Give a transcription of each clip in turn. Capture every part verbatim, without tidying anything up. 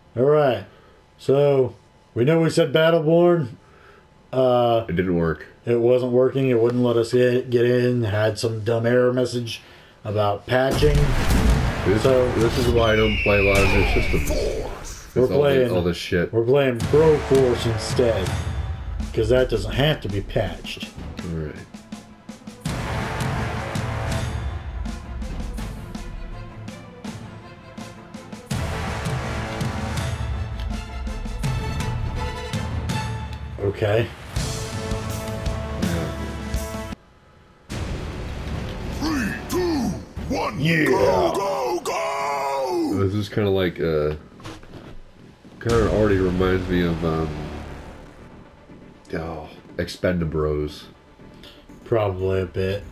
Alright. So, we know we said Battleborn. Uh, it didn't work. It wasn't working. It wouldn't let us get, get in. Had some dumb error message about patching. This, so, this is why I don't play a lot of new systems. We're all playing the, all this shit. We're playing Broforce instead. Because that doesn't have to be patched. Alright. Okay. Three, two, one, yeah. Go, go, go! This is kind of like, uh, kind of already reminds me of, um, oh, Expendabros. Probably a bit.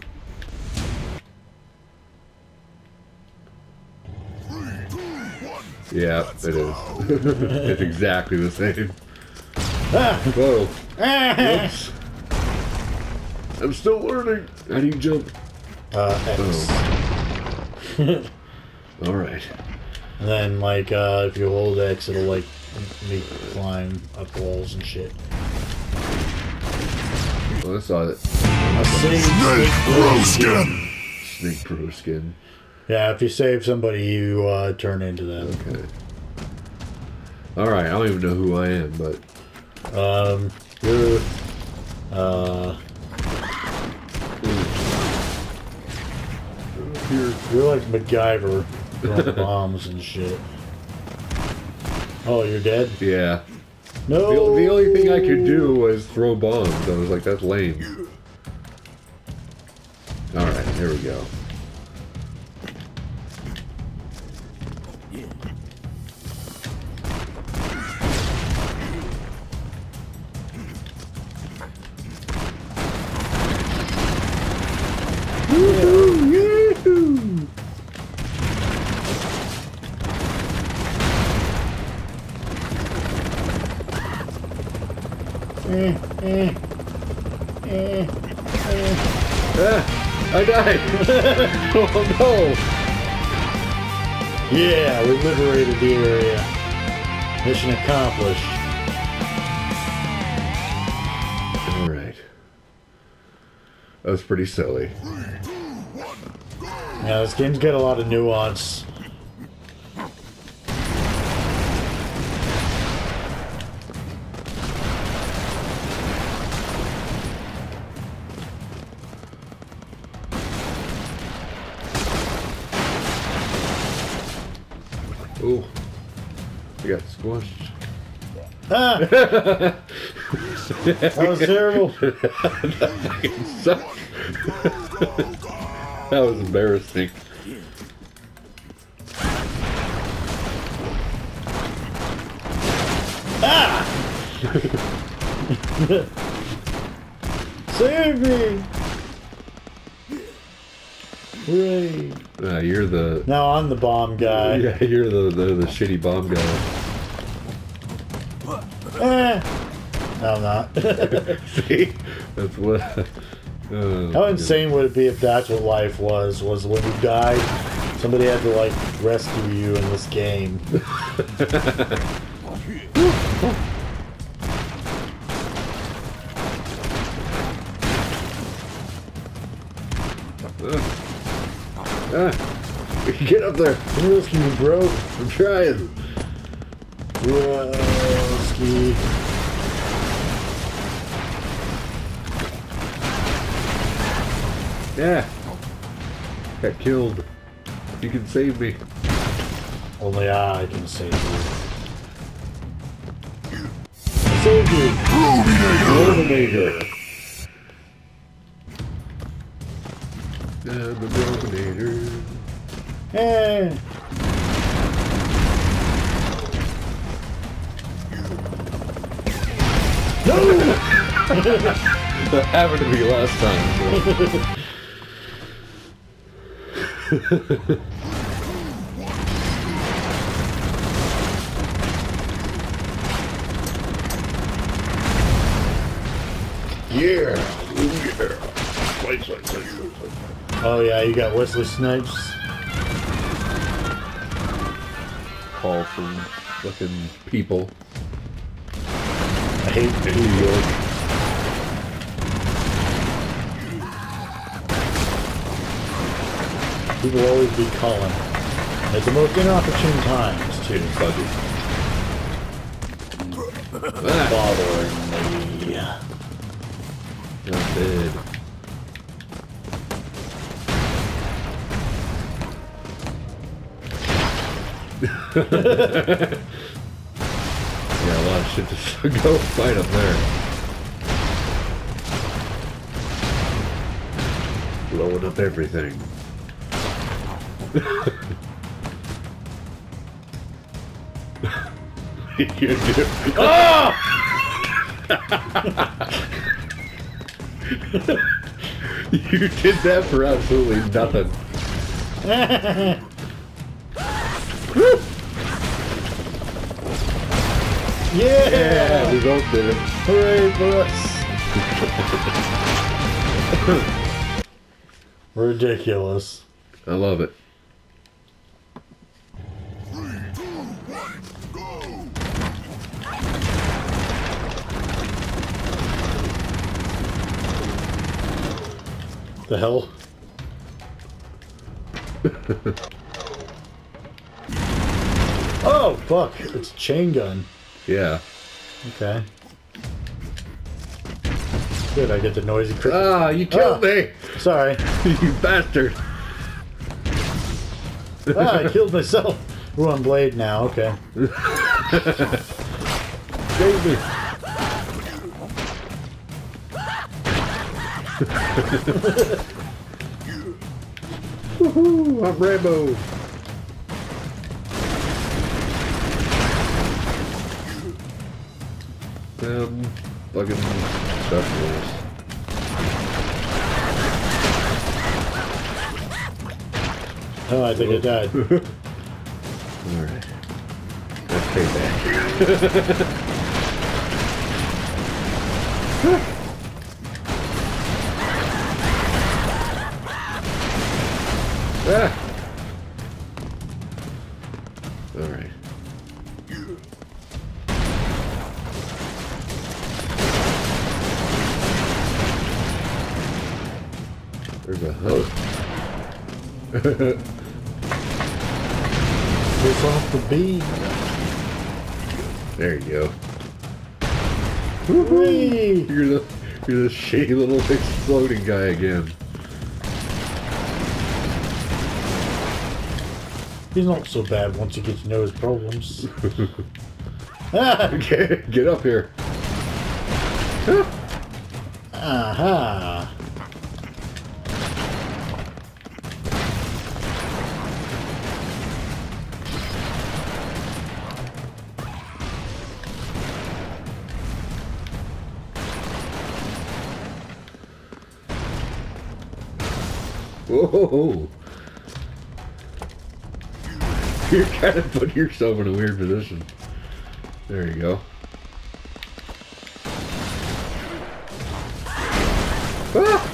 Three, two, one, yeah, let's it go. is. It's exactly the same. Ah. Whoa. Ah. Oops. I'm still learning. How do you jump? Uh, X. Oh. Alright. And then, like, uh, if you hold X, it'll, like, make you climb up walls and shit. Well, I saw it. A save, Snake Broskin! Snake Pro Skin. Yeah, if you save somebody, you uh, turn into them. Okay. Alright, I don't even know who I am, but... Um, you're, uh... You're, you're like MacGyver throwing bombs and shit. Oh, you're dead? Yeah. No! The, the only thing I could do was throw bombs. I was like, that's lame. Alright, here we go. Woohoo! Yoo-hoo! Eh, eh, eh, eh. Ah! I died! Oh no! Yeah, we liberated the area. Mission accomplished. Alright. That was pretty silly. Yeah, this game's got a lot of nuance. Ooh. I got squashed. Ah! That was terrible. That fucking sucked. That was embarrassing. Ah! Save me! Hooray! Uh, you're the... Now I'm the bomb guy. Yeah, you're the, the, the shitty bomb guy. Eh. No, I'm not. See? That's what... Uh, How insane would it be if that's what life was? Was when you died, somebody had to, like, rescue you in this game. Ah, get up there! Come rescue me, bro. I'm trying. Rescue. Yeah. Got killed. You can save me. Only I can save you. Save you. Brominator. I'm the Brominator. Eh. No! That happened to me last time. So. Yeah. Yeah. Slice, slice, slice, slice. Oh yeah, you got Wesley Snipes. call from fucking people. I hate New York. People always be calling. At the most inopportune times, too. Buggy. Bothering me. Not dead. Yeah, a lot of shit to go fight up there. Blowing up everything. You do. Oh! You did that for absolutely nothing. Yeah! Yeah, we both did it. Hooray for us! Ridiculous. I love it. Three, two, one, go! The hell? Oh, fuck. It's a chain gun. Yeah. Okay. Good, I get the noisy cricket. Ah, you killed Ah. me! Sorry. You bastard! Ah, I killed myself. Ooh, I'm Blade now. Okay. Save me! Woohoo! I'm Rambo! Um, fucking specials. Oh, I think I died. Alright. Let's take that. Ah! Alright. There's a host. It's off the beat. There you go. Whee! You're the you're the shitty little exploding guy again. He's not so bad once you get to know his problems. Ah! Get, get up here. Aha! Whoa! You're kind of putting yourself in a weird position. There you go. Ah!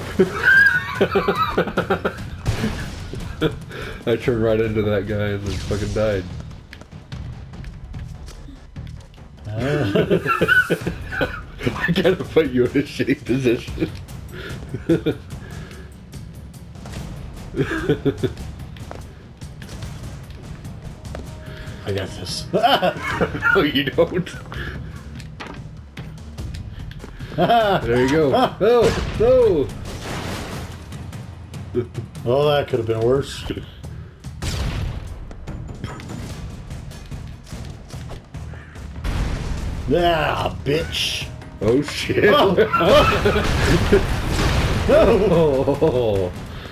I turned right into that guy and then fucking died. I gotta put you in a shitty position. I got this. No, you don't. There you go. Oh, no! Well, that could have been worse. Yeah, bitch. Oh, shit. Oh. Oh.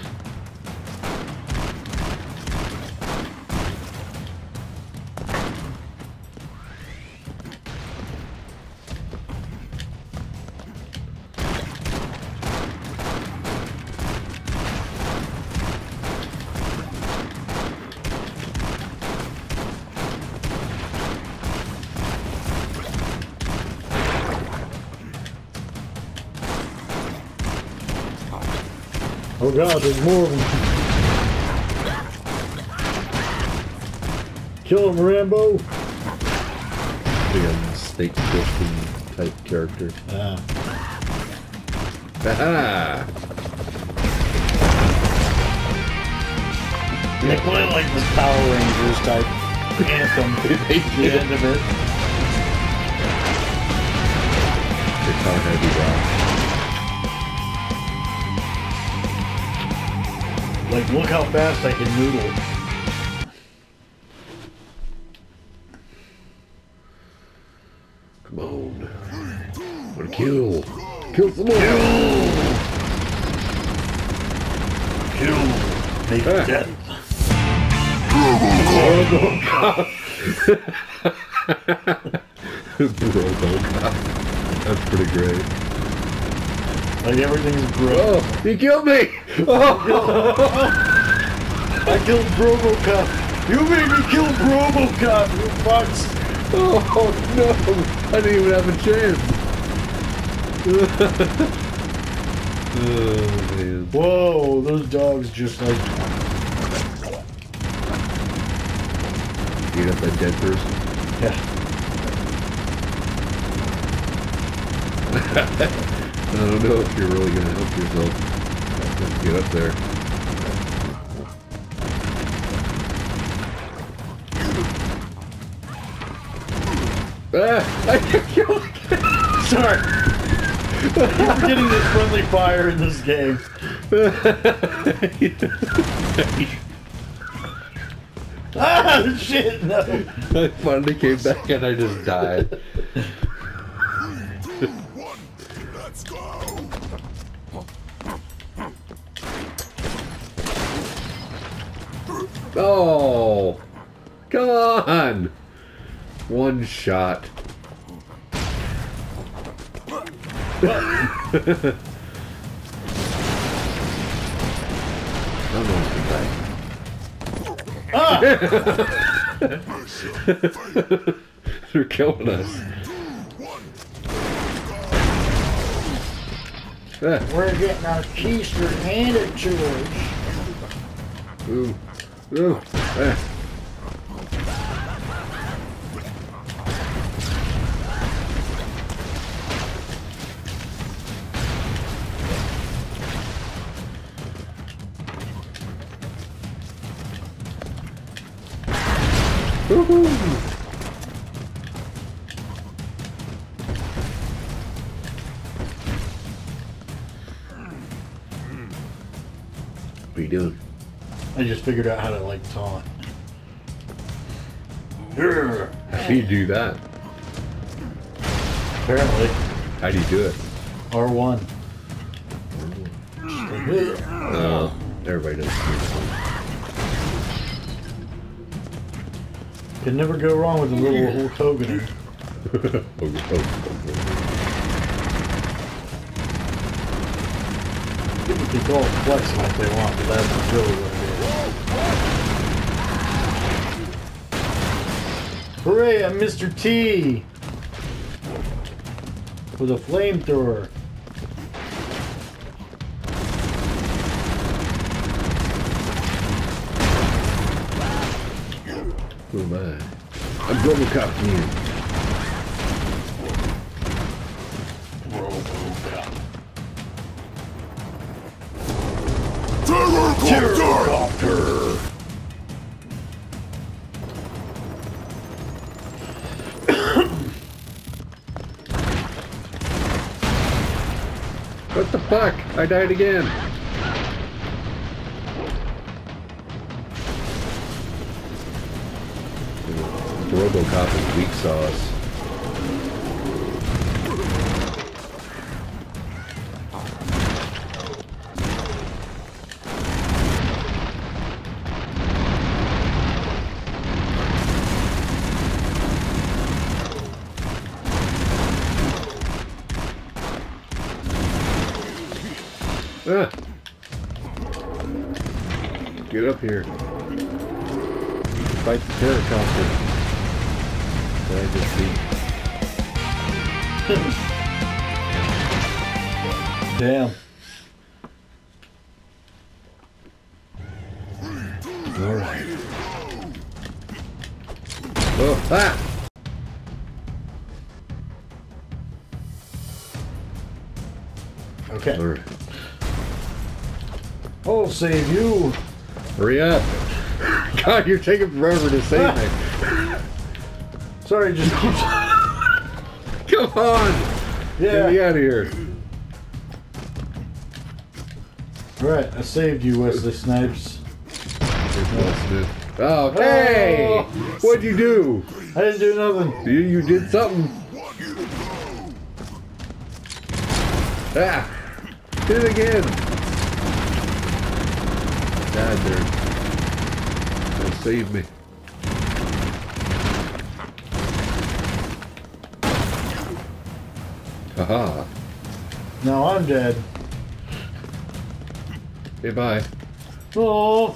Oh god, there's more of them. Kill him, Rambo. Big um, snake twisting type character. Yeah. Aha! They play like this Power Rangers type anthem at the end of it. Guitar heavy rock. Like, look how fast I can noodle. Come on. I'm gonna kill. Kill some more. Kill. Kill. Make Ah. death. Robocop. That's pretty great. Like, everything's broke. Oh, he killed me! Oh. I killed Robocop. You made me kill Robocop, you fucks. Oh no! I didn't even have a chance. Oh man. Whoa, those dogs just like... Beat up that dead person. Yeah. I don't know if you're really gonna help yourself. Let's get up there. Ah! I can't kill the Sorry. You're getting this friendly fire in this game. Ah, shit, no. I finally came back and I just died. Three, two, one, let's go! Oh! Come on! One shot. I'm going to die. Ah! They're killing us. Ah, We're getting our keister handed to us. ooh, ooh, ah. Woohoo! What are you doing? I just figured out how to, like, taunt. Grr. How do you do that? Apparently. How do you do it? R one. Oh, everybody does. Can never go wrong with a little Hulk Hogan. Oh, oh, oh. People can call it flexing if they want, but that's really what it is. Hooray, I'm Mister T! With a flamethrower. Who am I? I'm Robocop again. Robocop. Terrorcopter! What the fuck? I died again. Robocop is weak sauce. Ah. Get up here. Fight the terrorcopter. Did I just see? Damn. Alright. Oh, ah! Okay. All right. I'll save you. Hurry up. God, you're taking forever to save me. Sorry, just keep. Come on! Yeah. Get me out of here. Right, I saved you, Wesley Snipes. Oh, hey! Oh. What'd you do? I didn't do nothing. You, you did something. Ah! Did it again. God, there. That saved me. Haha. Now I'm dead. Hey, bye. Oh.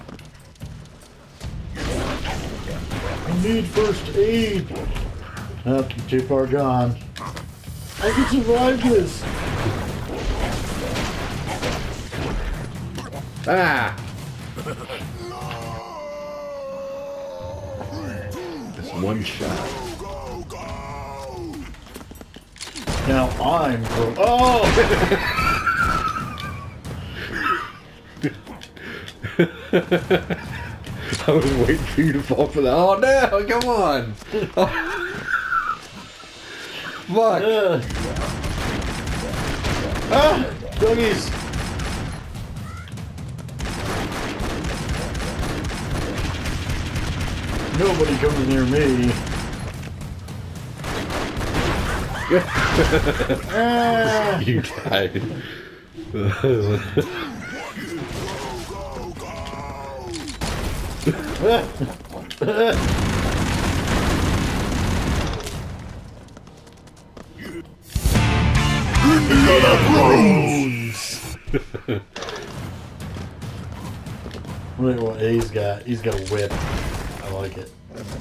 I need first aid. Oh, I'm too far gone. I can survive this. Ah! Just one shot. Now I'm pro- Oh! I was waiting for you to fall for that. Oh no! Come on! Oh. Fuck! Uh. Ah! Doggies! Nobody comes near me. Ah. You died. Indiana Jones! Look at what he's got. He's got a whip. I like it.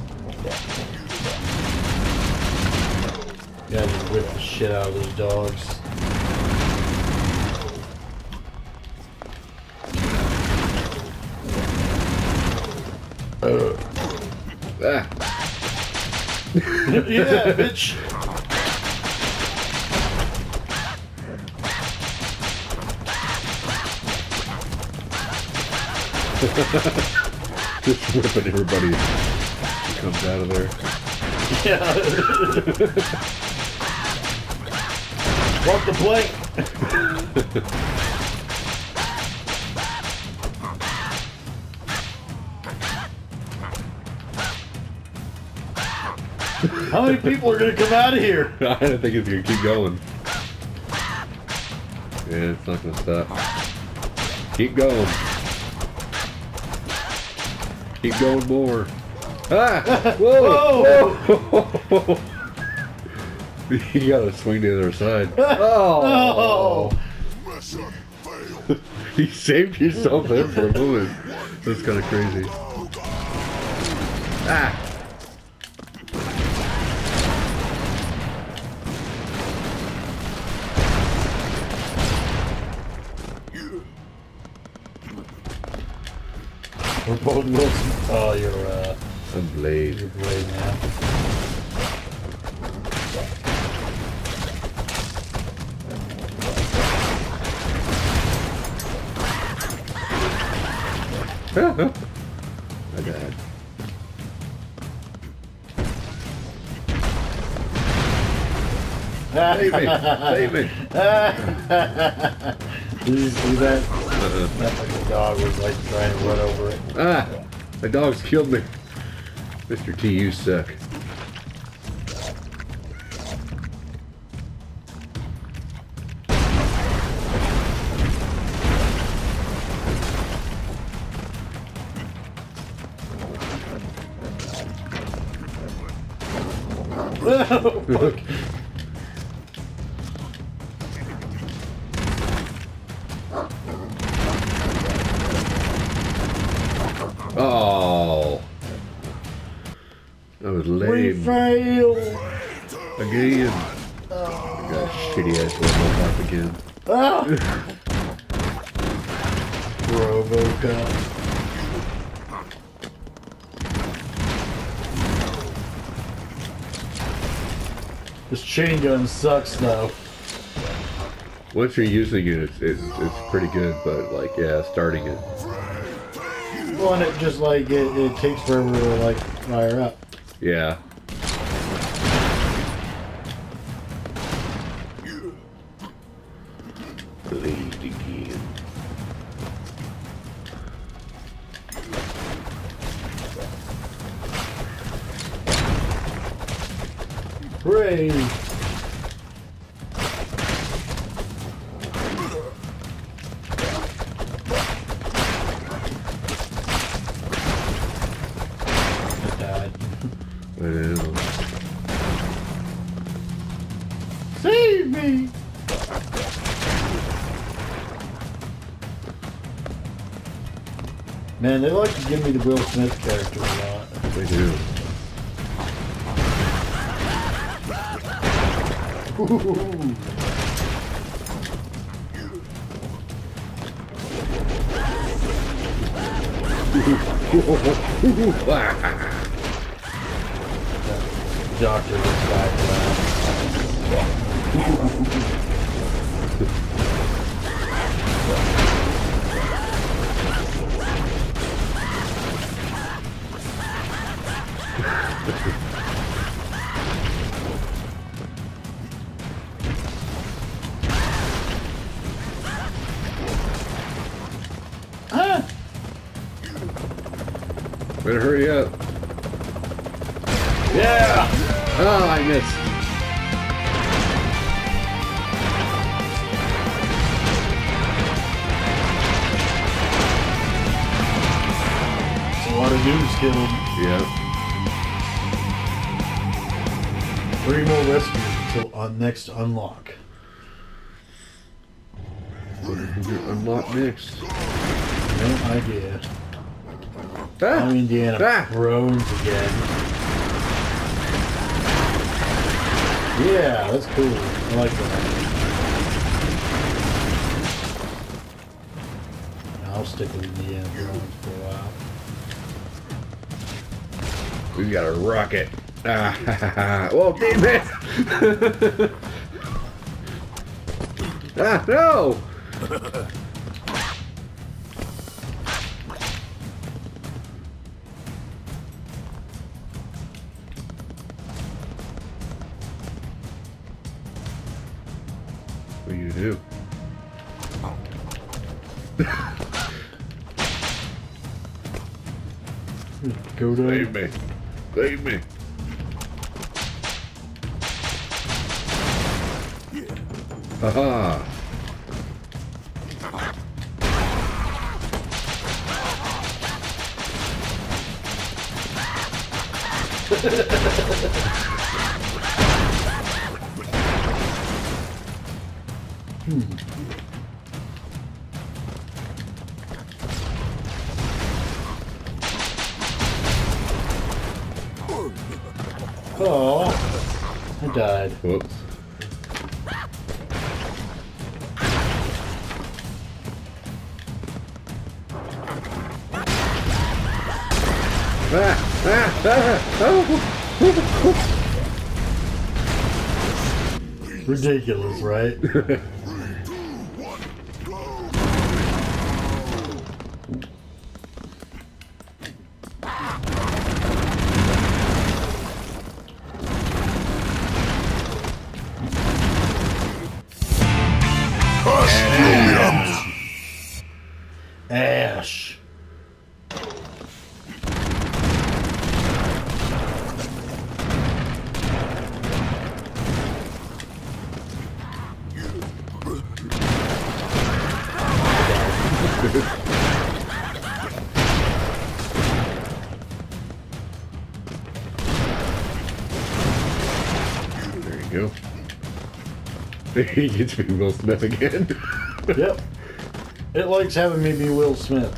Yeah, just whip the shit out of those dogs. Uh. Ah. Yeah, bitch. Just whipping everybody who comes out of there. Yeah. Walk the plank. How many people are gonna come out of here? I don't think it's gonna keep going. Yeah, it's not gonna stop. Keep going. Keep going more. Ah! Whoa! Whoa! You gotta swing to the other side. Oh! Oh. You saved yourself there for a moment. That's kind of crazy. Ah! We're both Wilson. Oh, you're uh, A blade. you're Blade now. I died. Save me! Save me! Did you see that? Uh-uh. That fucking dog was like trying to run over it. Ah! My dog's killed me. Mister T, you suck. Oh, fuck. Oh! That was We lame. failed. Again. I got a shitty ass Robocop again. Ah. Robocop. This chain gun sucks though. Once you're using it, it's, it's, it's pretty good, but like, yeah, starting it. Well, and it just like, it, it takes forever to like fire up. Yeah. Blade again. Hooray! I died. I know. Save me! Man, they like to give me the Will Smith character a lot. They do. Ooh. Doctor looks back Ah! Better hurry up. Yeah! Oh, I missed. It's a lot of dudes killed. Yeah. Three more rescues until on next unlock. What did you unlock next? No idea. Ah! Oh, Indiana Ah! groans again. Yeah, that's cool. I like that. I'll stick with Indiana Jones for a while. We got a rocket. Ah, ha, ha, ha. Well, damn it! Ah, no! What do you do? Go to Save me. Save me. Haha. Hmm. Oh, I died. Whoops. Ah, ah, ah, oh. Ridiculous, right? Ash. There you go. He gets me Will Smith again. Yep. It likes having me be Will Smith.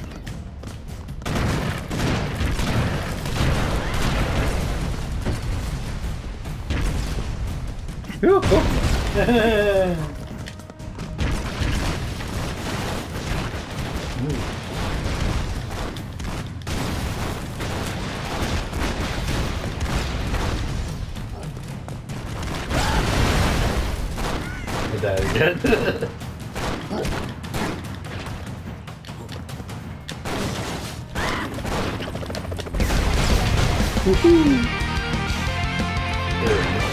that again. Woohoo! There we go.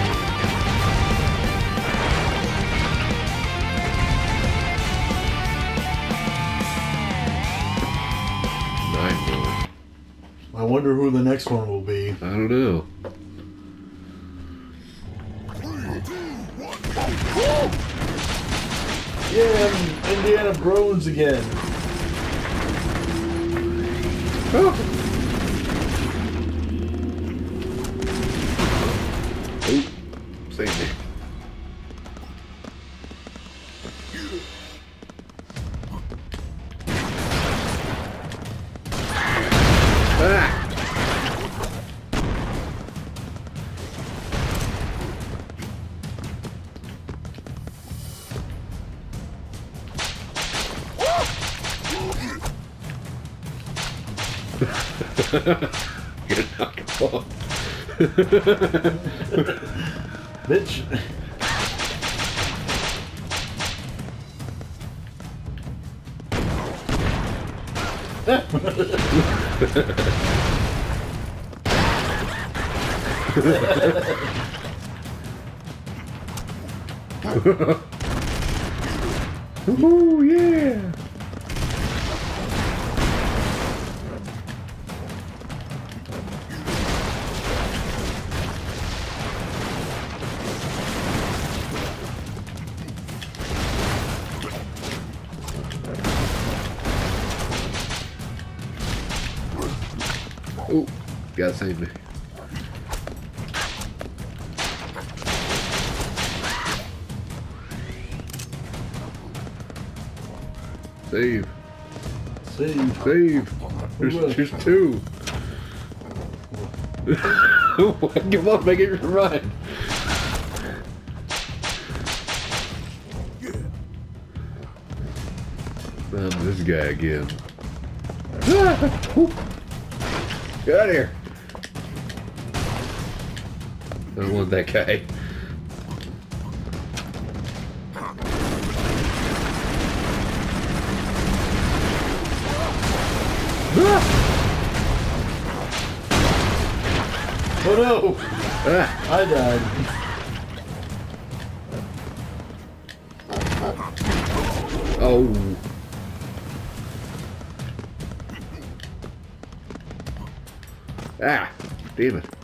Nine more. I wonder who the next one will be. I don't know. Yeah, Indiana Brones again. Oh. Oh, save me. Ah! You're not gonna fall. Bitch. Ooh, yeah! Oh, gotta save me. Save. Save. Save. There's, there's two. Come on, make it run. Um, this guy again. Get out of here. I don't want that guy. Oh no! Ah. I died. Oh. Ah, damn it.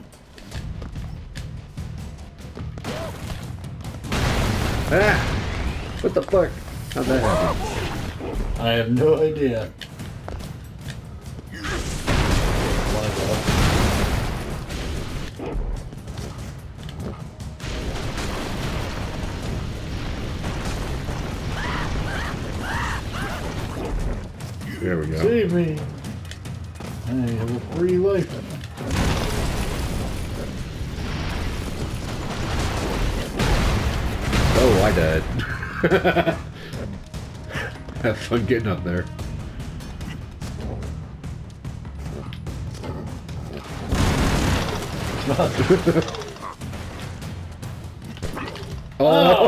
Ah! What the fuck? How'd that happen? I have no idea. There we go. Save me. I have a free life. Oh, I died. Have fun getting up there. Oh!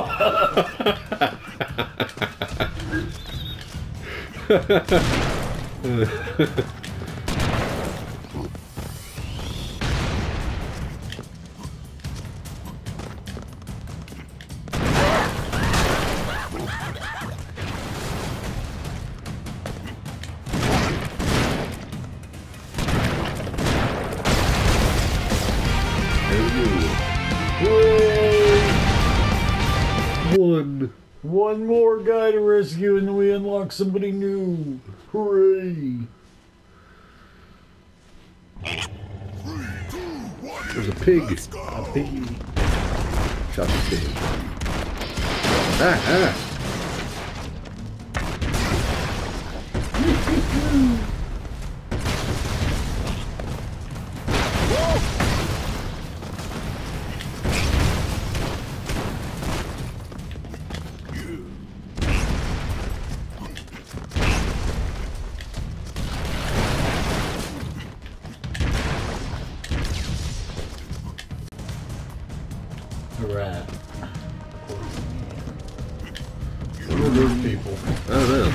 One. One more guy to rescue and then we unlock somebody new. Hooray! There's a pig. A piggy. Shot the pig. Ah, ah. Alright. are those people? I don't know.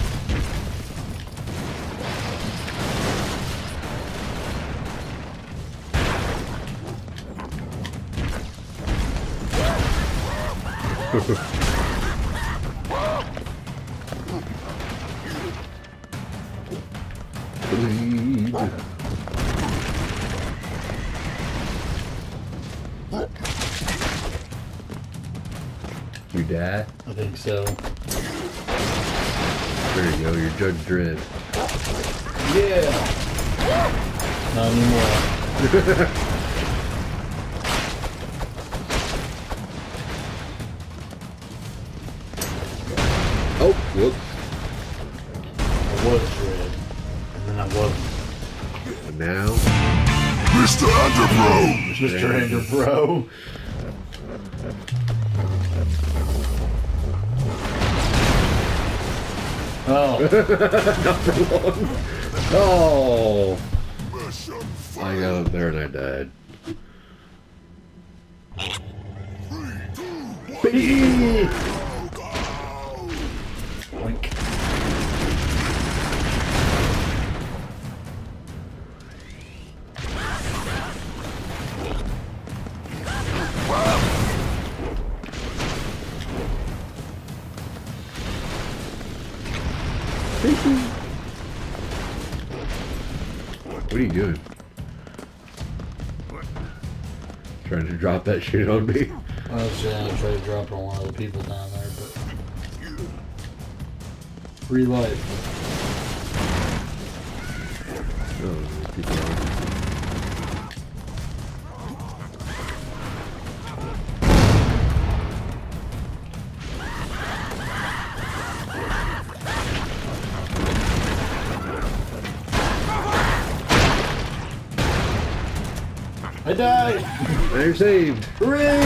Bleed. You die? I think so. There you go, you're Judge Dredd. Yeah! Not anymore. Oh, whoops. I was Dredd. And then I wasn't. And now, Mister Underbro! Mister Underbro. Oh. not for long. Oh, I got up there and I died. Baby! Oink. What are you doing? Trying to drop that shit on me? I was gonna try to drop it on one of the people down there, but free life. Oh, people are. I died! Now you're saved. Hooray!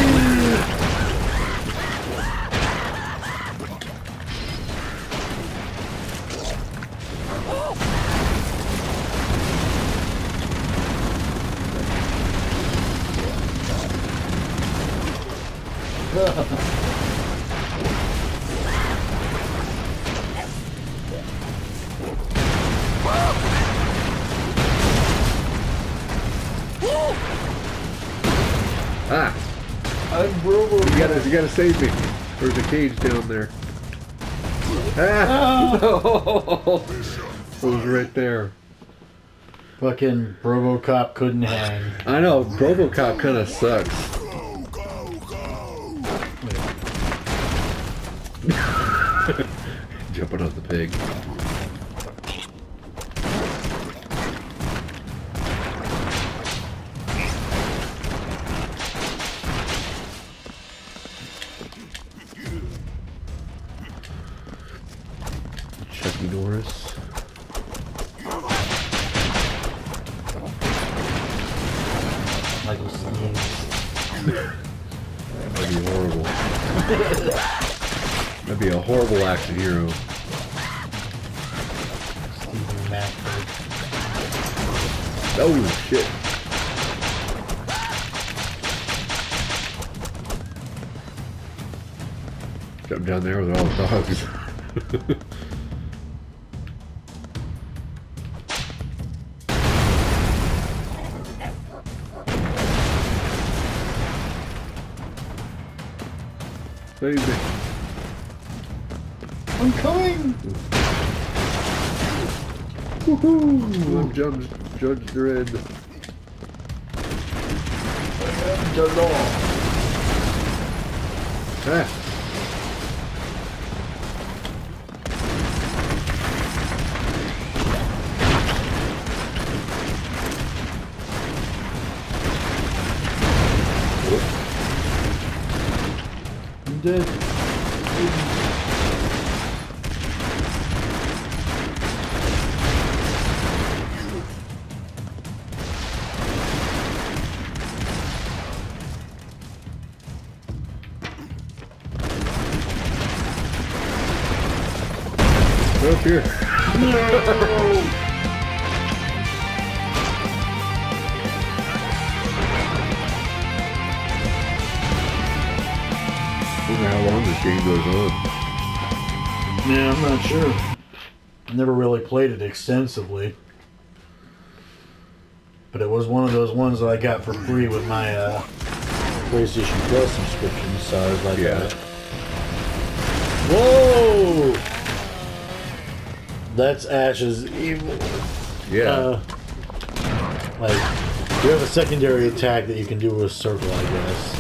Ah! I'm Brobo. You gotta, you gotta save me. There's a cage down there. Ah! Oh. It was right there. Fucking RoboCop couldn't hang. I know, RoboCop kind of sucks. Jumping on the pig. Chucky Norris. Michael Sneeze. That'd be horrible. That'd be a horrible action hero. Stephen Manford. Oh shit. Jump down there with all the dogs. Save me. I'm coming! Woohoo! I'm Judge, Judge Dredd. The law. Ah! I'm dead. Up here. No! I wonder how long this game goes on. Yeah, I'm not sure. Never really played it extensively. But it was one of those ones that I got for free with my uh, PlayStation Plus subscription, so I was like, Yeah. uh, whoa! That's Ash's evil. Yeah. Uh, like, you have a secondary attack that you can do with a circle, I guess.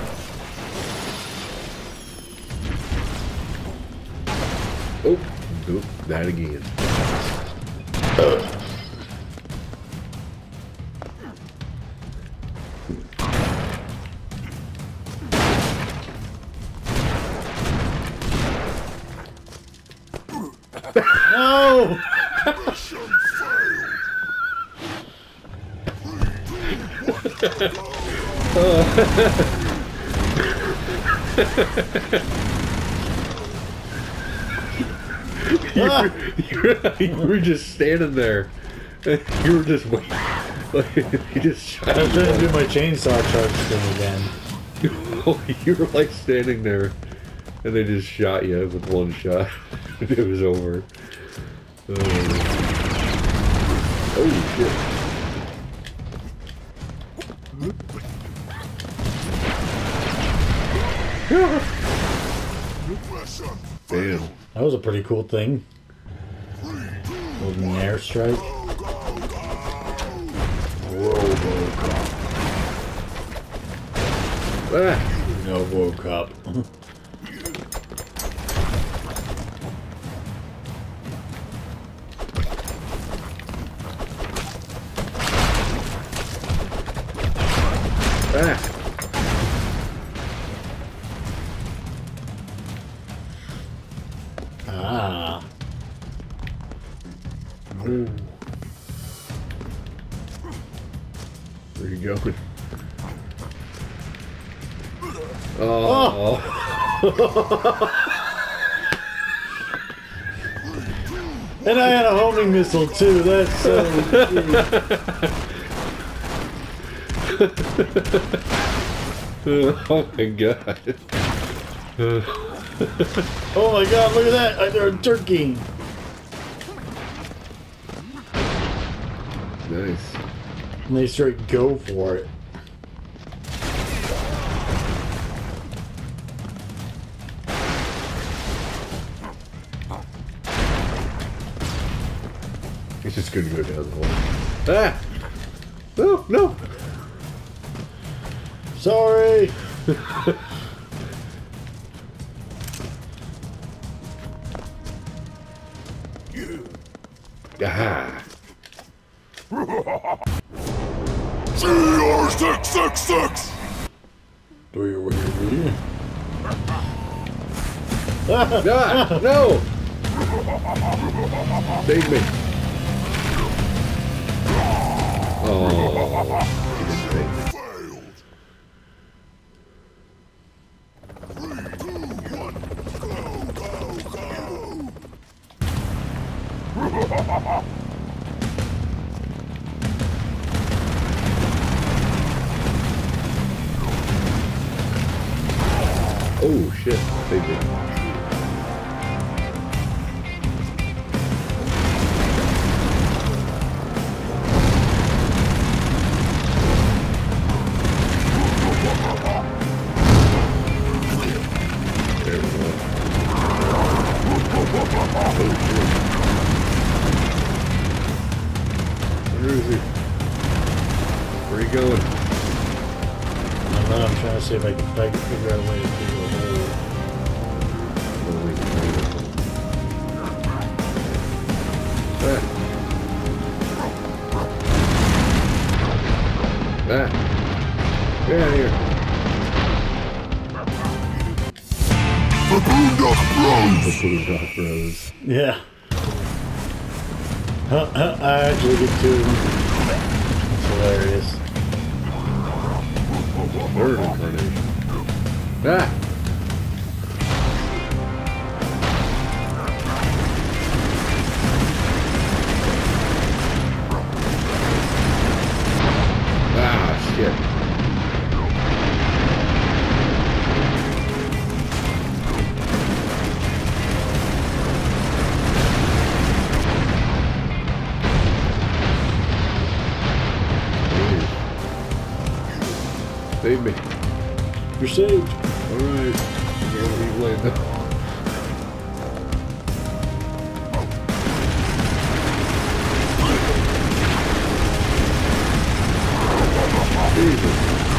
Oh, oop, that again. No! you, were, you, were, you were just standing there. You were just waiting. You just shot I was trying to you. do my chainsaw charge thing again. You were like standing there, and they just shot you with one shot. It was over. Oh, oh shit. Damn. That was a pretty cool thing. Little airstrike. Robocop. Ah. No Robocop. Ah. Ah. Ooh. Where are you going? Oh. And I had a homing missile too. That's so Oh my god. oh my god, look at that! They're a turkey! Nice. And they straight go for it. He's just gonna go down the hole. Ah! No, no! Sorry! Aha! G R six six six! Do you really? Ah! No! Save me! Oh, he didn't save me. Failed! Three, two, one, go, go, go! Oh shit, saved me. There we go. Oh shit. Where is he? Where are you going? I don't know, I'm trying to see if I can, if I can figure out a way to do a hole. Holy crap. Ah. Ah. Get out of here. The Boondock Bros! The Boondock Bros. Yeah. Huh, huh, I actually get two. It's hilarious. Third incarnation. Ah! Ah, shit. save me. You're saved. Alright. Yeah, leave lane though. Jesus.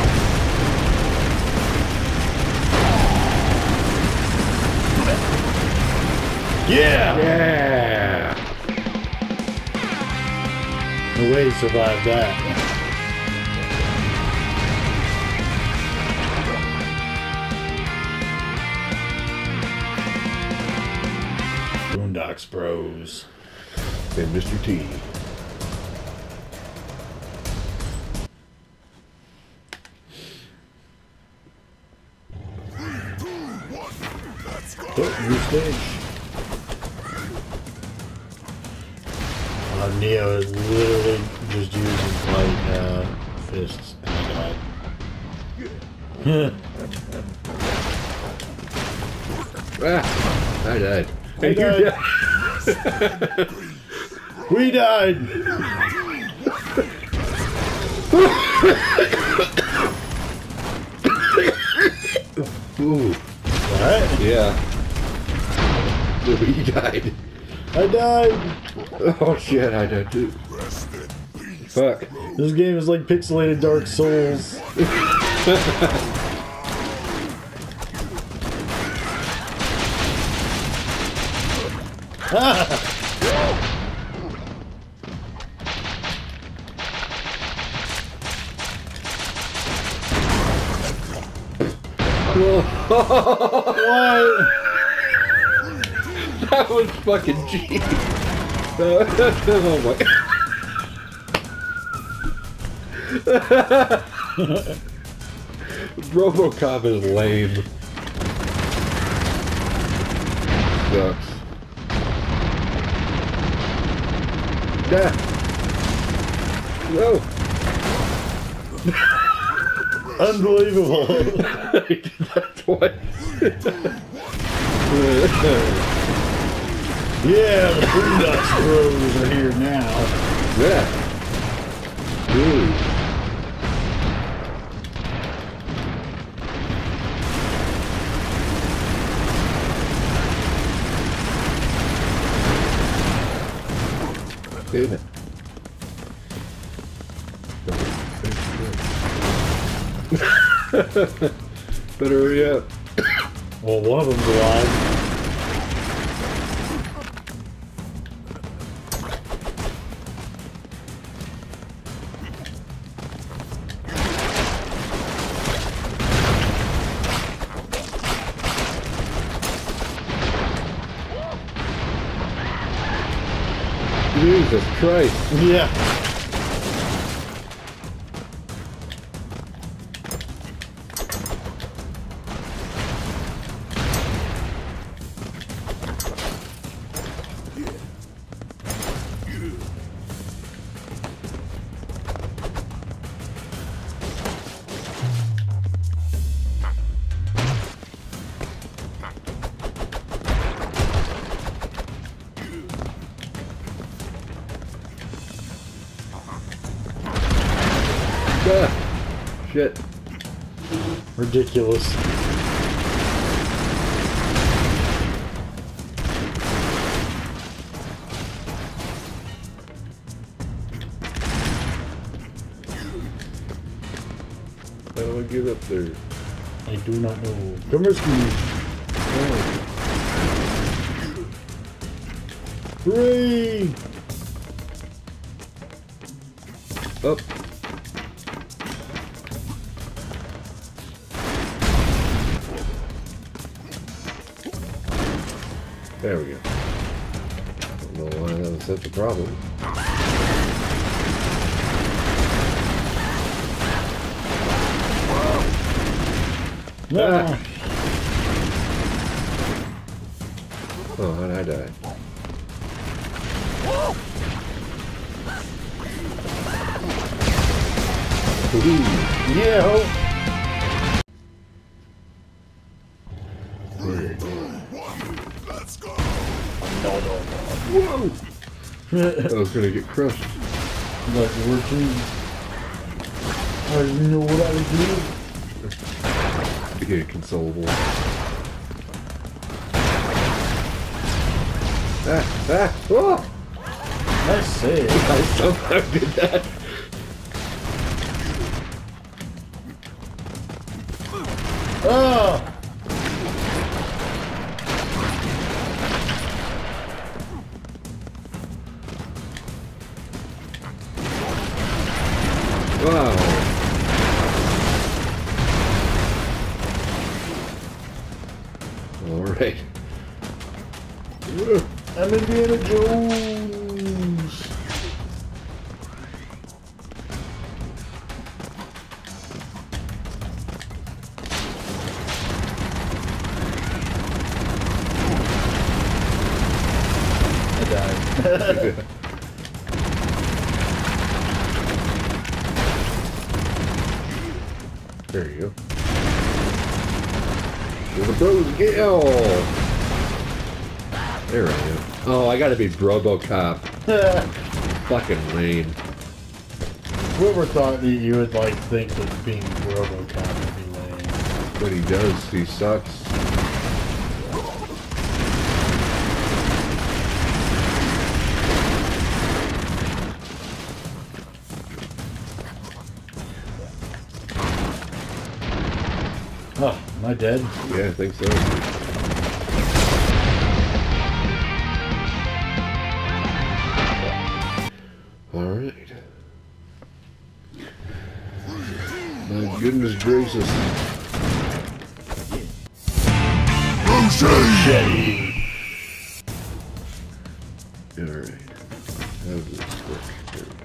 Yeah! Yeah! No way he survived that. Boondocks Bros. And Mister T. Oh, new stage. Uh, Neo is literally just using like uh, fists and I died. Ah! I died. I died. We died! Ooh. Alright. Yeah. He died. I died! Oh shit, I died too. Fuck. This game is like pixelated Dark Souls. What? That was fucking cheap. Oh my. Robocop is lame. Sucks. Yeah. No. Unbelievable. I did that twice. Yeah, the Boondocks Bros are here now. Yeah. Dude. Damn it. Better hurry up. Well, one of them's alive. Jesus Christ. Yeah. Ah, shit. Ridiculous. How do I get up there? I do not know. Come rescue me. Oh. Hooray! Up. There we go. Don't know why that was such a problem. No. Ah. Oh, how'd I die? Ooh. Yeah. ho. Let's go. No, no, Whoa! no. I was gonna get crushed. Like working. I didn't know what I was doing. inconsolable. Ah, ah, oh! Nice save. I somehow did that. Oh! Wow. All right. I'm Indiana Jones. I died. There you go. Here the bros go. There I am. Oh, I gotta be RoboCop. Fucking lame. Whoever thought that you would like think that being RoboCop would be lame? What he does, he sucks. Oh, am I dead? Yeah, I think so. All right. My goodness gracious. Machete! All right. How's this work? There we go.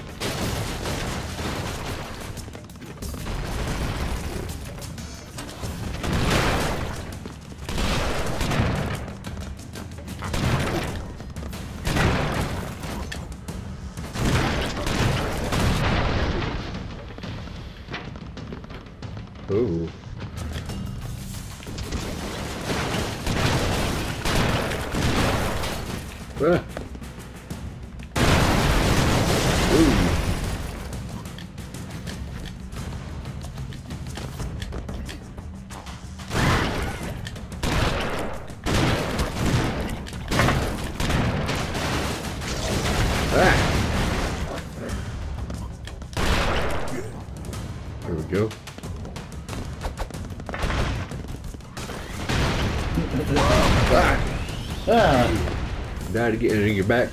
Oh. Ah. Ooh. Ah. There we go. Ah. Ah. Now to get it in your back.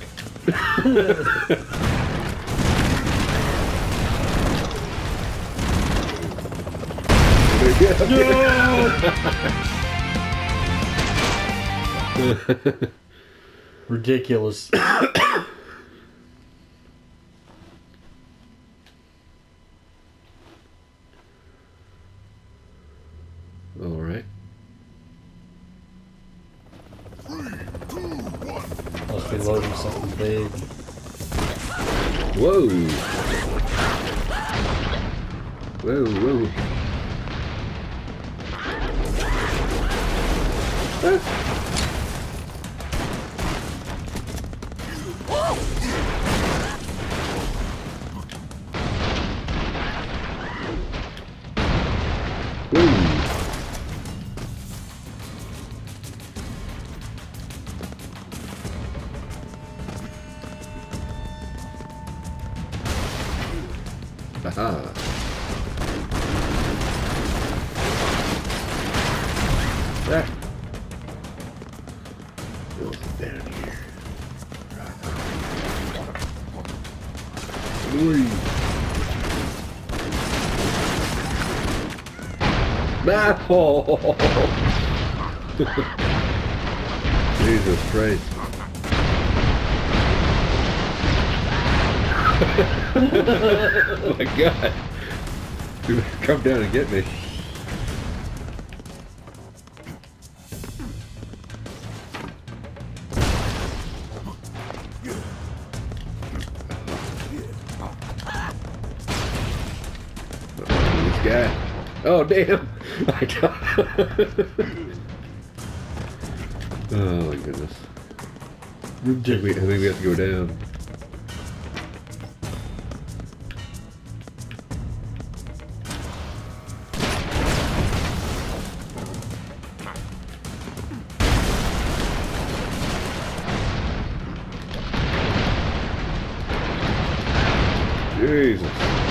Ridiculous. All right. Must be loading something big. Whoa. Whoa, whoa. Ah. Whoa. Aha. There. Goes down here. Whee. Ah, oh. Jesus Christ. Oh my God. You better come down and get me. This guy. Oh, damn. I got Oh my goodness. I think, we, I think we have to go down. Jesus.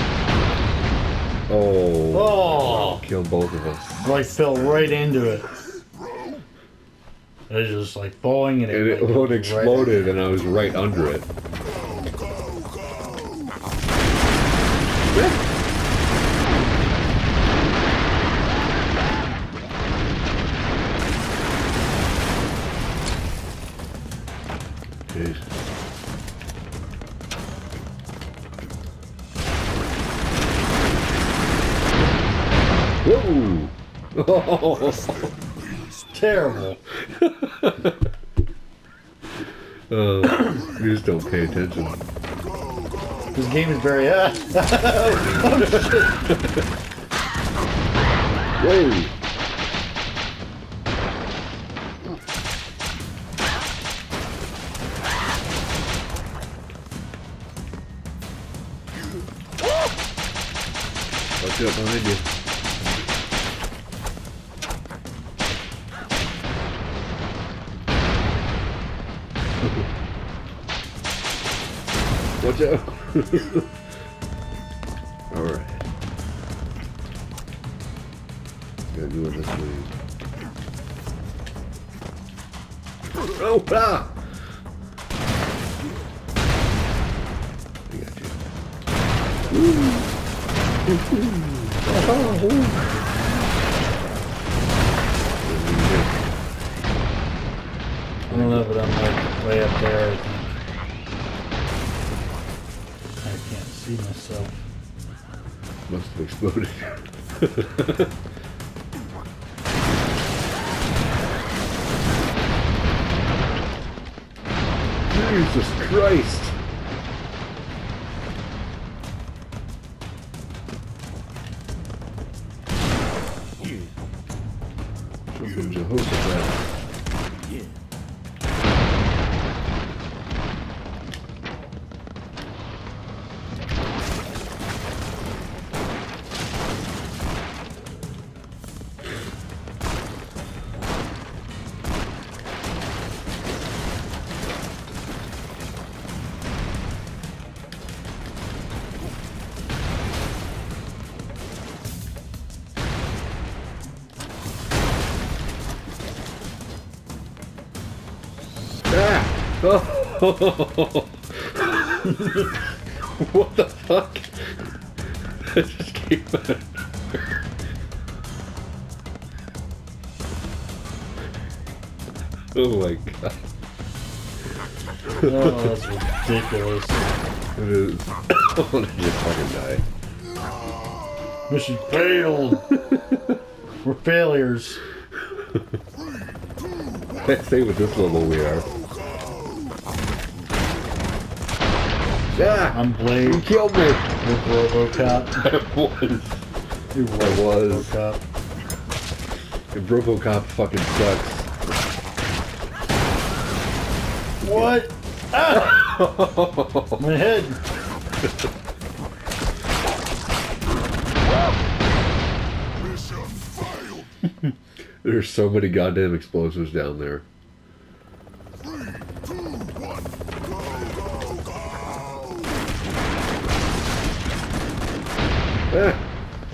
Oh. Oh! Killed both of us. Like fell right into it. It was just like falling and it, And it, like, well, it right- exploded and I was right under it. Jeez. Whoa! Oh. Terrible. Uh, you just don't pay attention. This game is very. Uh, Whoa! Watch out behind you. Watch out. Alright. Gotta go this way. Oh, ah! I got you. I don't know, but I'm like way up there. I think. I can't see myself. Must have exploded. Jesus Christ! Something Jehoshaphat. Ah! Oh. What the fuck? That just came out of nowhere. Oh my god. Oh, that's ridiculous. It is. I want to just fucking die. Mission failed. We're failures. Let's see what this level we are. Yeah! I'm Blade. You killed me! With RoboCop. I was. You I was. RoboCop. And RoboCop fucking sucks. What? Ah! My head. Mission failed. There's so many goddamn explosives down there. Three, two, one, go, go, go. Ah.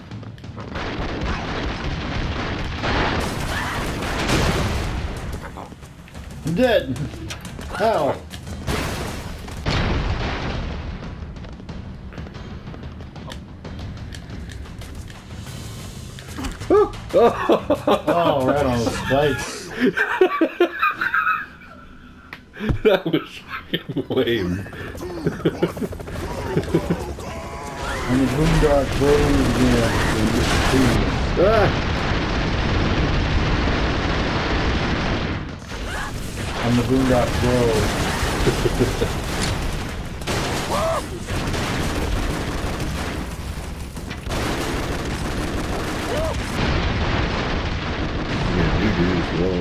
I'm dead. How? Oh, right on the spikes. That was fucking lame. And the boondock grows again. Ah. And the boondock grows. Yeah, you do as well.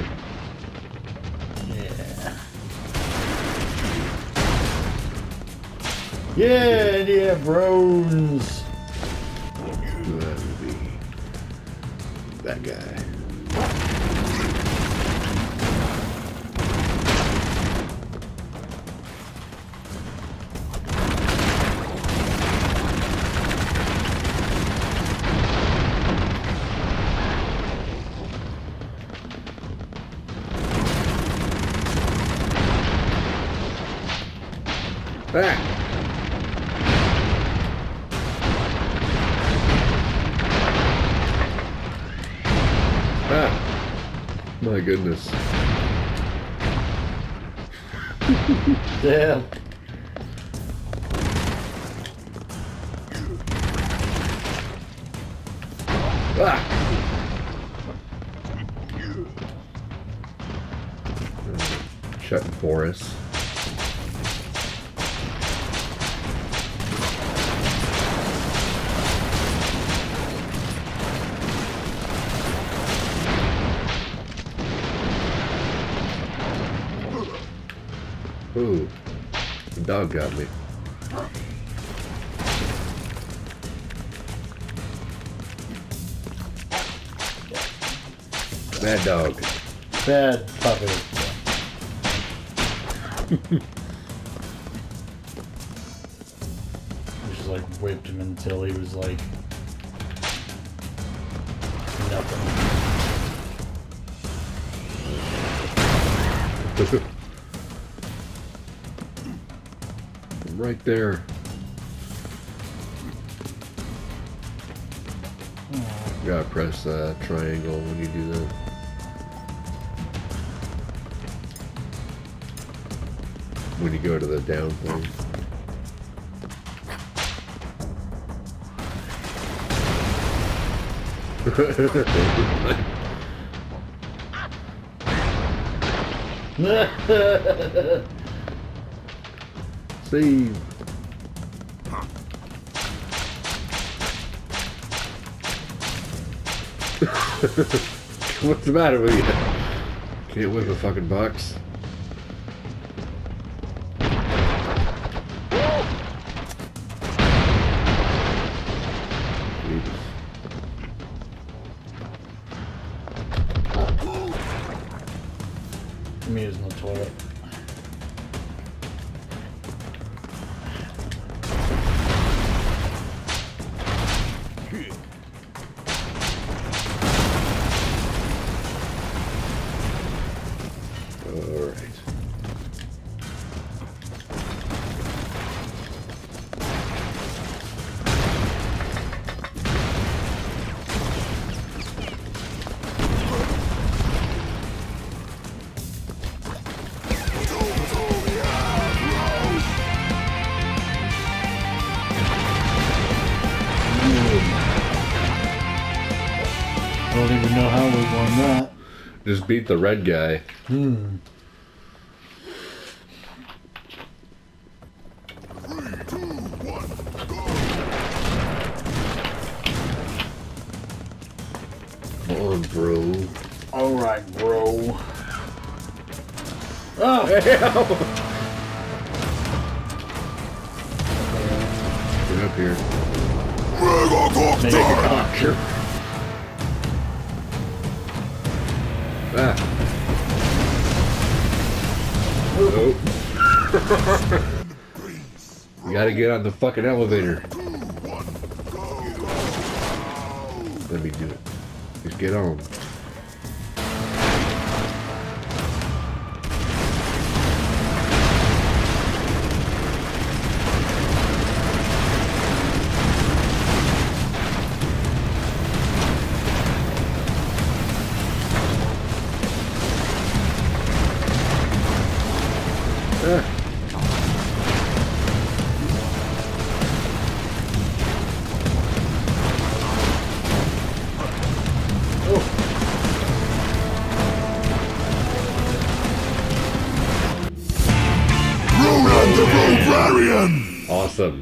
Yeah. Yeah, yeah, bros. That would be that guy. Ah. Ah. My goodness. Damn. Ah. Shutting for us. Ooh, the dog got me. Bad dog. Bad puppy. Just like whipped him until he was like nothing. Right there. You gotta press uh, triangle when you do that. When you go to the down thing. See. What's the matter with you? Can't whip a fucking box. Me using the toilet. All right. I don't even know how we won that. Just beat the red guy. Hmm. Come on, bro. Alright, bro. Oh! Get up here. Megacopter! Ah. Oh. You gotta get on the fucking elevator. Let me do it. Just get on. Ah. Ronan the Barbarian! Awesome.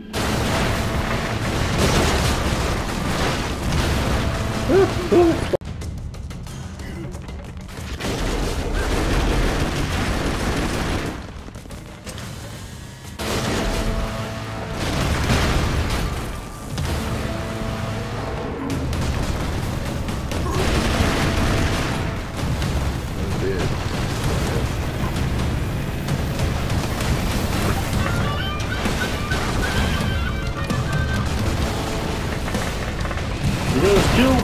You got us killed!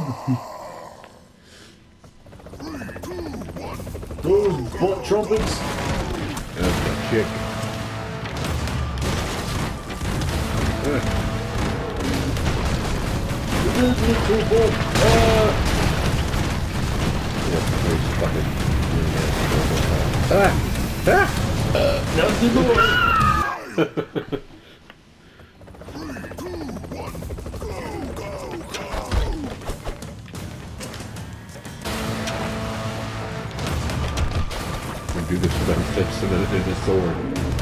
Those butt trumpets! That's a chick. Ah! Ah! Nothing more. We do this without fixing it in his sword.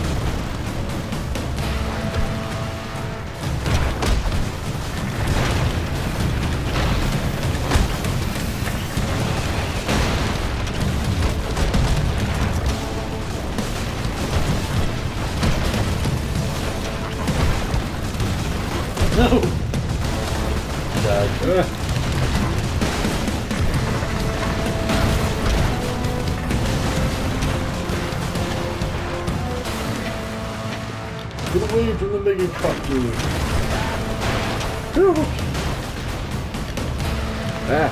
No! Died. Ah. Get away from the mega copter. Ah!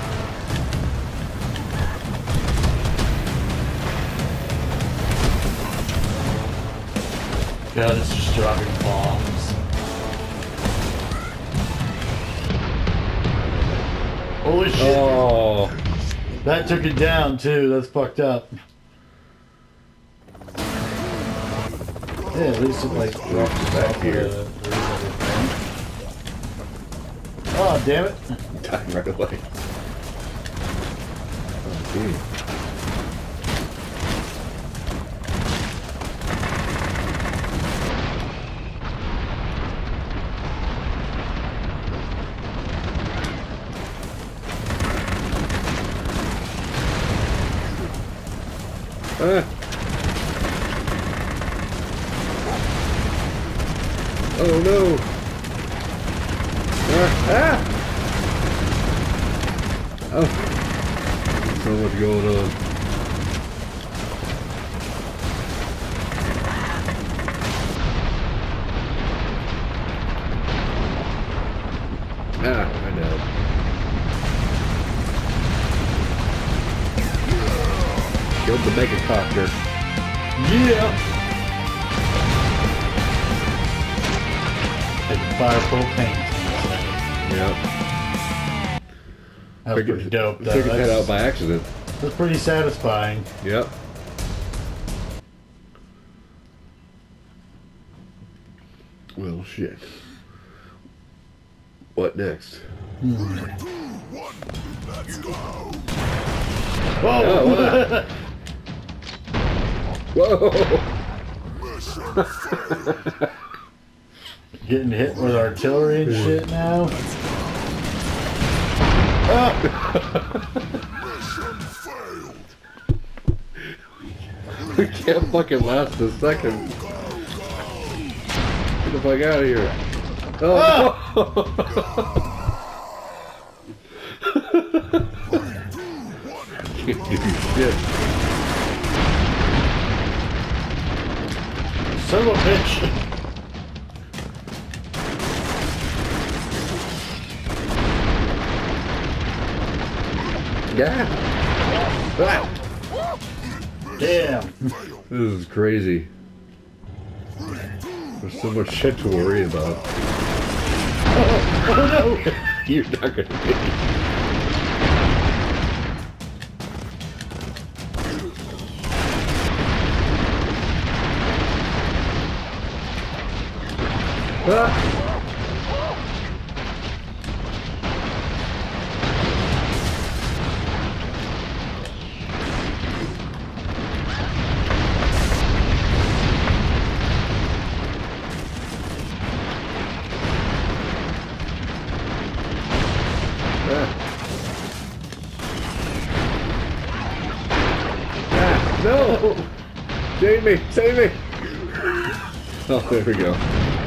God, it's just dropping bombs. Holy shit! Oh! That took it down too. That's fucked up. Yeah, at least it like drops it back here. Oh, damn it! Died right away. Okay. Ah. Oh no! Ah! Ah! Oh! So much going on. Ah! I know. Killed the megacopter. Yeah. Like fire propane. Yep. That was pretty dope. Though. Took his head out That's, by accident. that's pretty satisfying. Yep. Well, shit. What next? Whoa! Oh, Whoa! Getting hit with artillery and shit now. Ah! We can't fucking last a second. Get the fuck out of here. Oh! Can't do shit. Son of a bitch! Yeah. Ah. Damn. This is crazy. There's so much shit to worry about. Oh, oh no! You're not gonna be. Ah. No! Save me! Save me! Oh, there we go.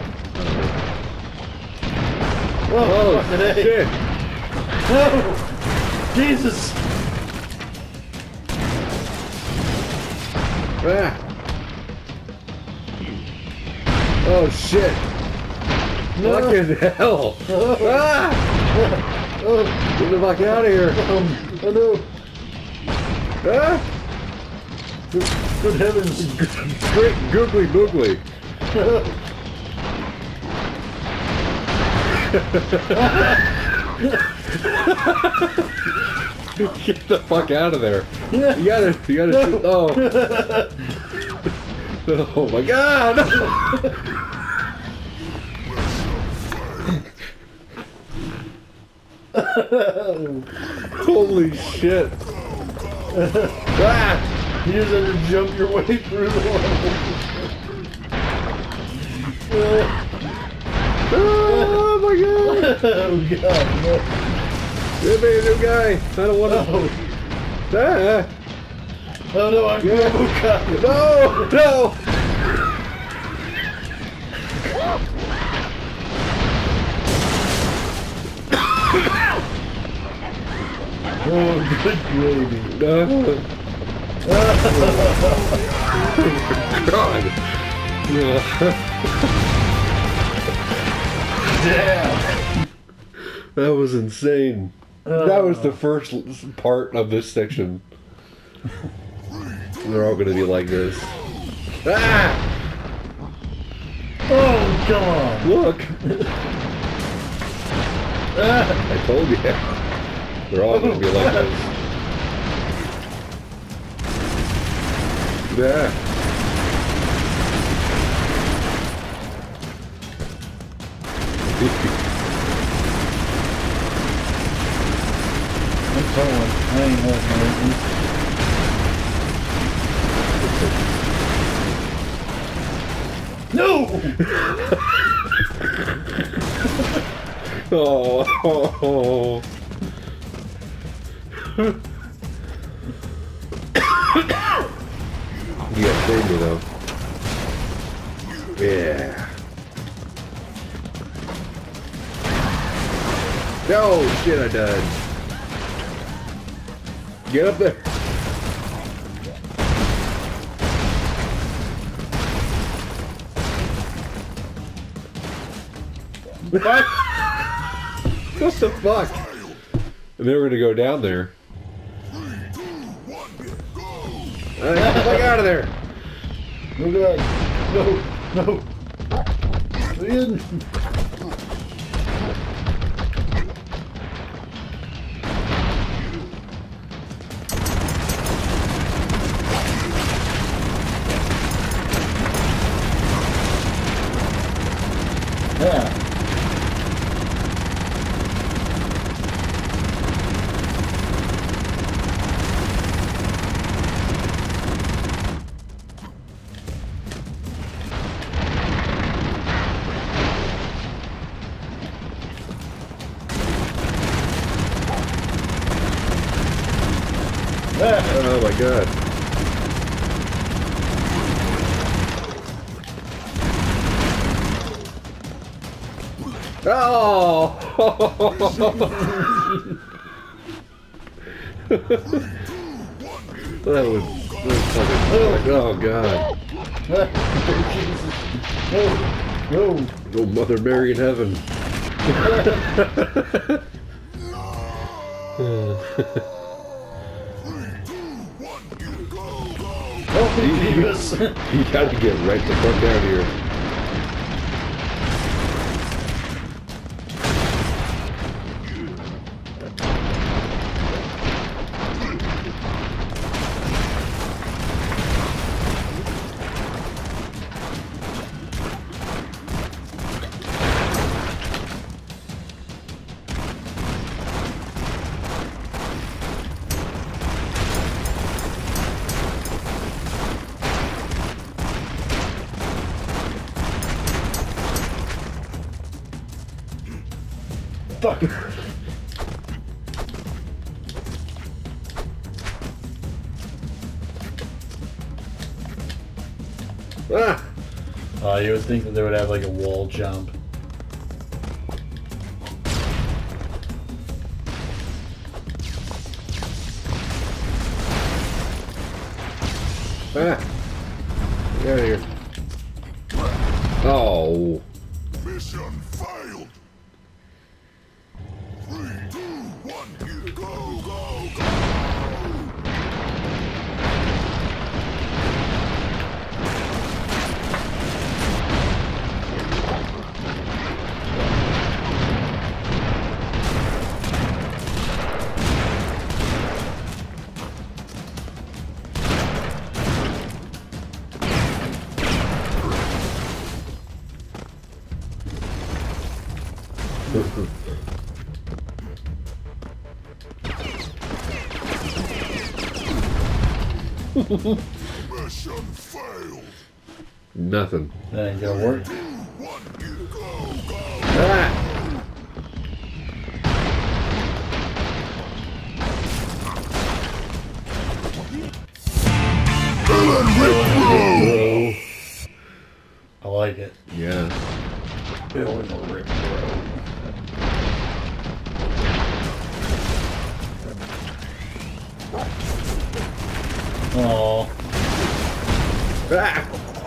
Oh, Oh, fucking A. shit! No! Jesus! Ah! Oh, shit! No! Fucking hell! Ah! Oh, Get the fuck out of here! um, oh no! Ah! Good, good heavens! Great googly boogly! Get the fuck out of there. You gotta, you gotta shoot. Oh. Oh my god. Holy shit. Ah! You just had to jump your way through the level. Oh my god. Oh god, no. Give me a new guy. I don't want to. Oh. Ah. Oh no, I'm Yeah. Robocop. No, no. Oh, good gravy. No. God. Damn. That was insane. That was the first l- part of this section. They're all gonna be like this. Ah! Oh, come on. Look! Ah. I told you. They're all gonna be like this. Yeah. I'm telling you, I ain't having anything. No! Oh. Oh. You gotta save me though. Yeah. No shit, I died. Get up there. What? What the fuck? And they were gonna go down there. Uh, get the fuck out of there! No, God. No, no. In. Yeah. Oh my god. Oh! That was, that was fucking, oh god. No, no. Oh, Mother Mary in heaven. Oh, Jesus. You gotta get right the fuck out of here. Fuck. Ah! Uh, you would think that they would have like a wall jump. Ah! Get out of here. Oh. Mission failed. Three, two, one, go, go, go. Mission failed. Nothing. That ain't gonna work. One, go, go. Ah! Villain Rick I like it. Yeah. Bill and the Rick Bro. Aww. Ah!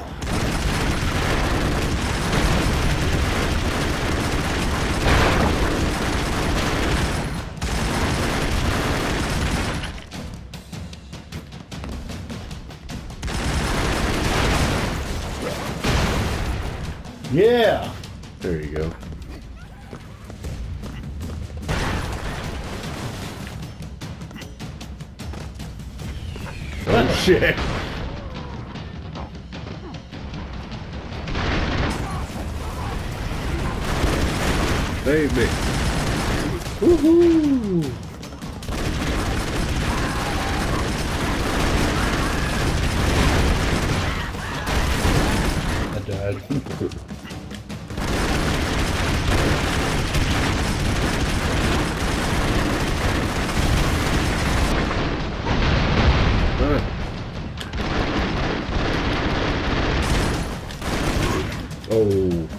Yeah. There you go. Oh shit! Save me! Woohoo! I died. Oh,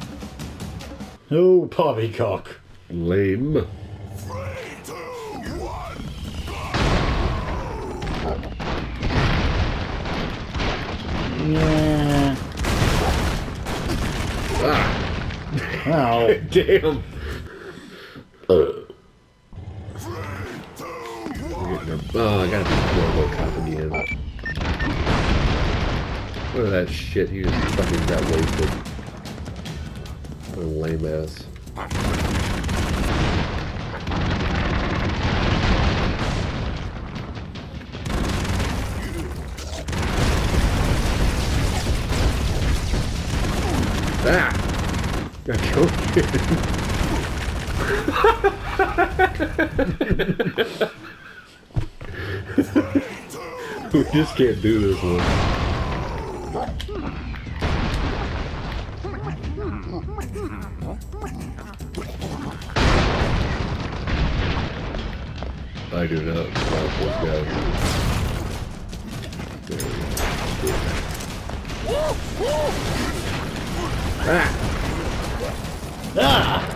Oh, poppycock. lame. Three, two, one. Yeah. Ah, Ow. damn. Three, two, one. Oh, I gotta be Robocop again. Look at that shit, he just fucking got wasted. What a lame ass. Ah! Got killed. We just can't do this one. I do not love those guys. There we go. Ah! Ah!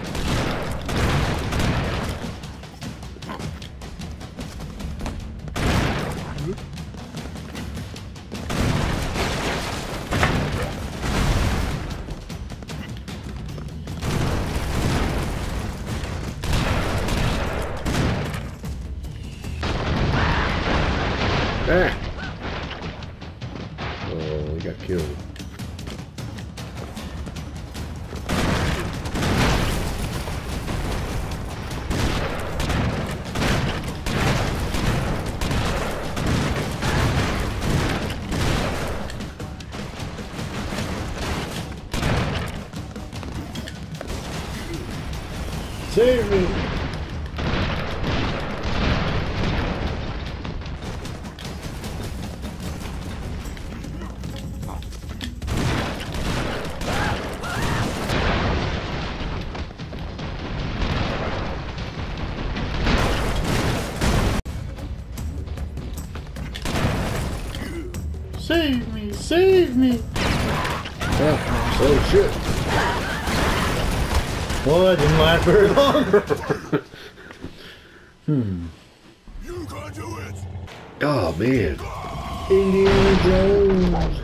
Ah! Oh, he got killed. Save me! Save me! Save me! Oh, oh shit! Well, that didn't last very long. hmm. You can do it. Oh man. Indiana Jones.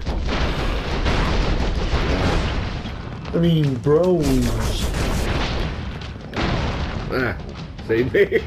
I mean, bros. Ah, save me.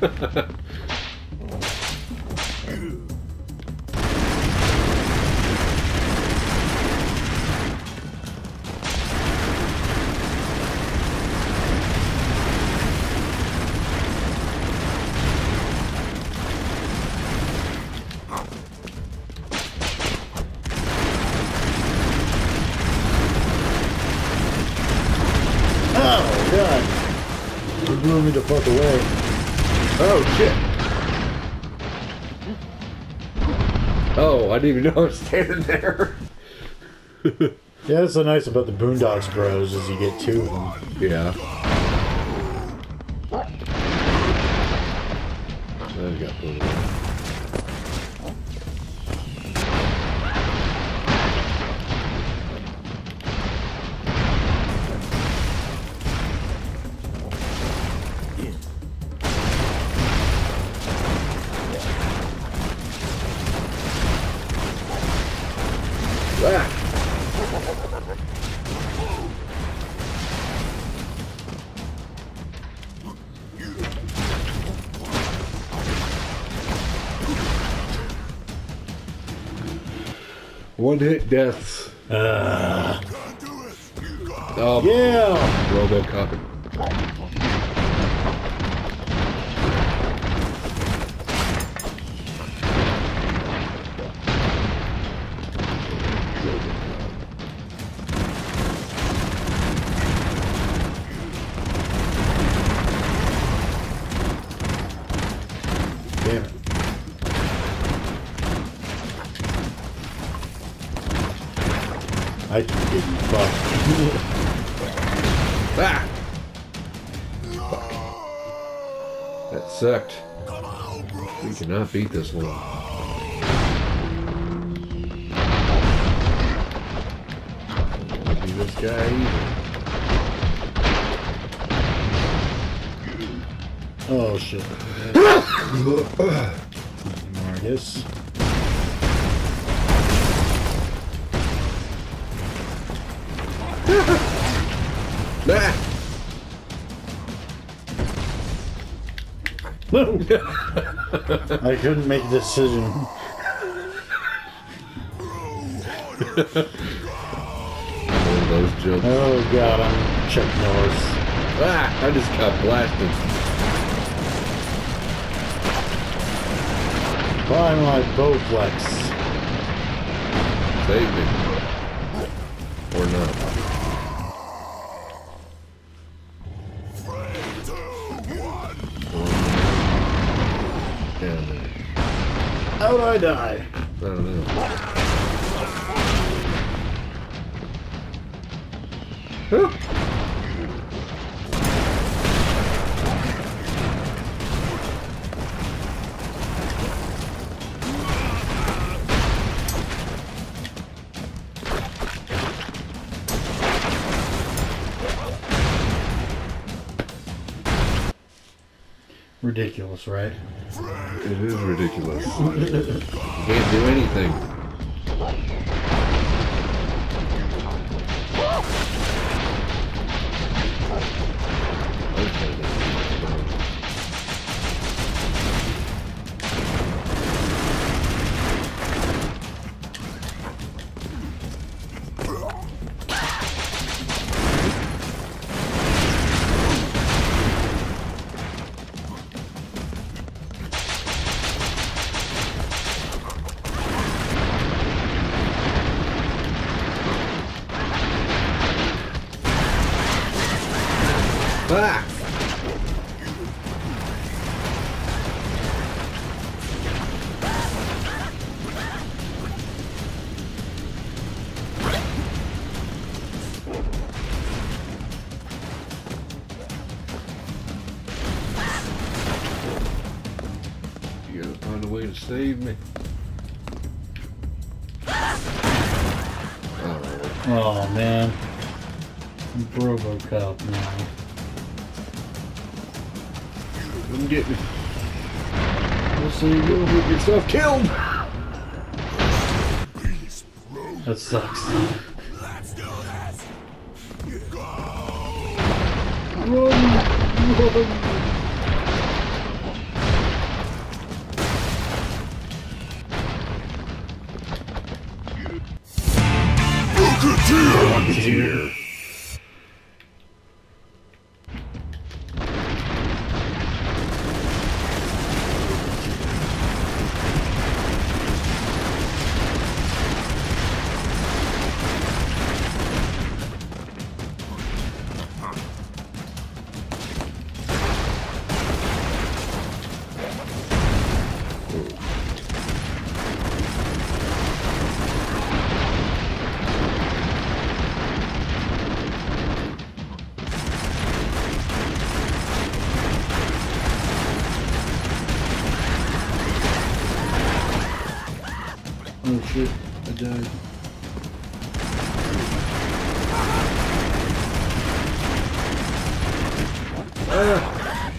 Oh, God. He blew me the fuck away. Oh shit. Oh, I didn't even know I was standing there. Yeah, that's so nice about the Boondocks Bros is you get two of them. Yeah. I've got plenty of them. Ah. One hit deaths. Uh, Oh, yeah! Robocop. Damn it. I keep getting fucked. Ah! Fuck. That sucked. We cannot beat this one. Don't be this guy either. Oh shit. Marcus. Ah! I couldn't make a decision. One of those jumps. Oh god, I'm Chuck Norris. Ah! I just got blasted. Buy my Bowflex. Save me. Or not. Down there. How do I die? I don't know. Huh? Ridiculous, right? It is ridiculous. You can't do anything. Ah! You gotta find a way to save me. Alright. Oh man. I'm Robocop now. Come get me. So you go get yourself killed. That sucks. Let's do this. Run! Run! Here. Oh shit, I died. Ah.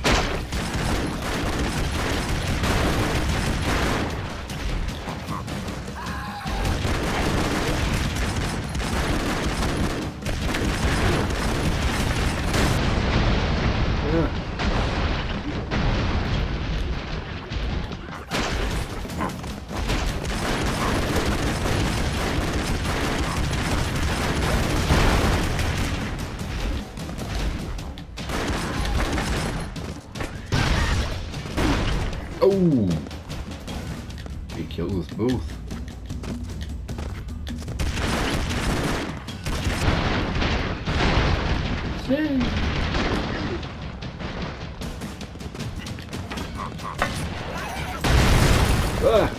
Oh! He killed us both. See? Ah!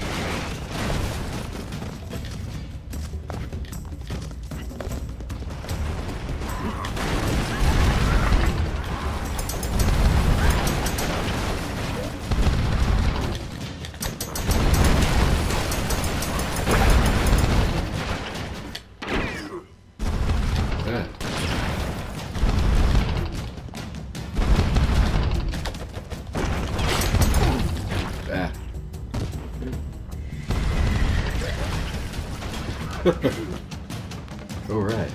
All right.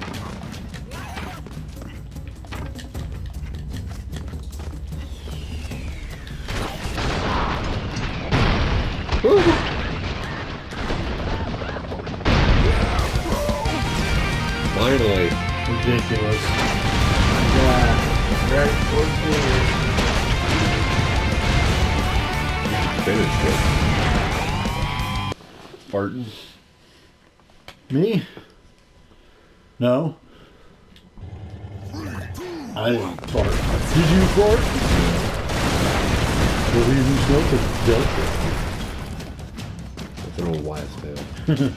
Woo. Finally. Ridiculous. Yeah. Right towards Finished it. Spartan. Me? No. I didn't fart. Did you fart? Well, we even smoked a Delta. That's an old wives' tale.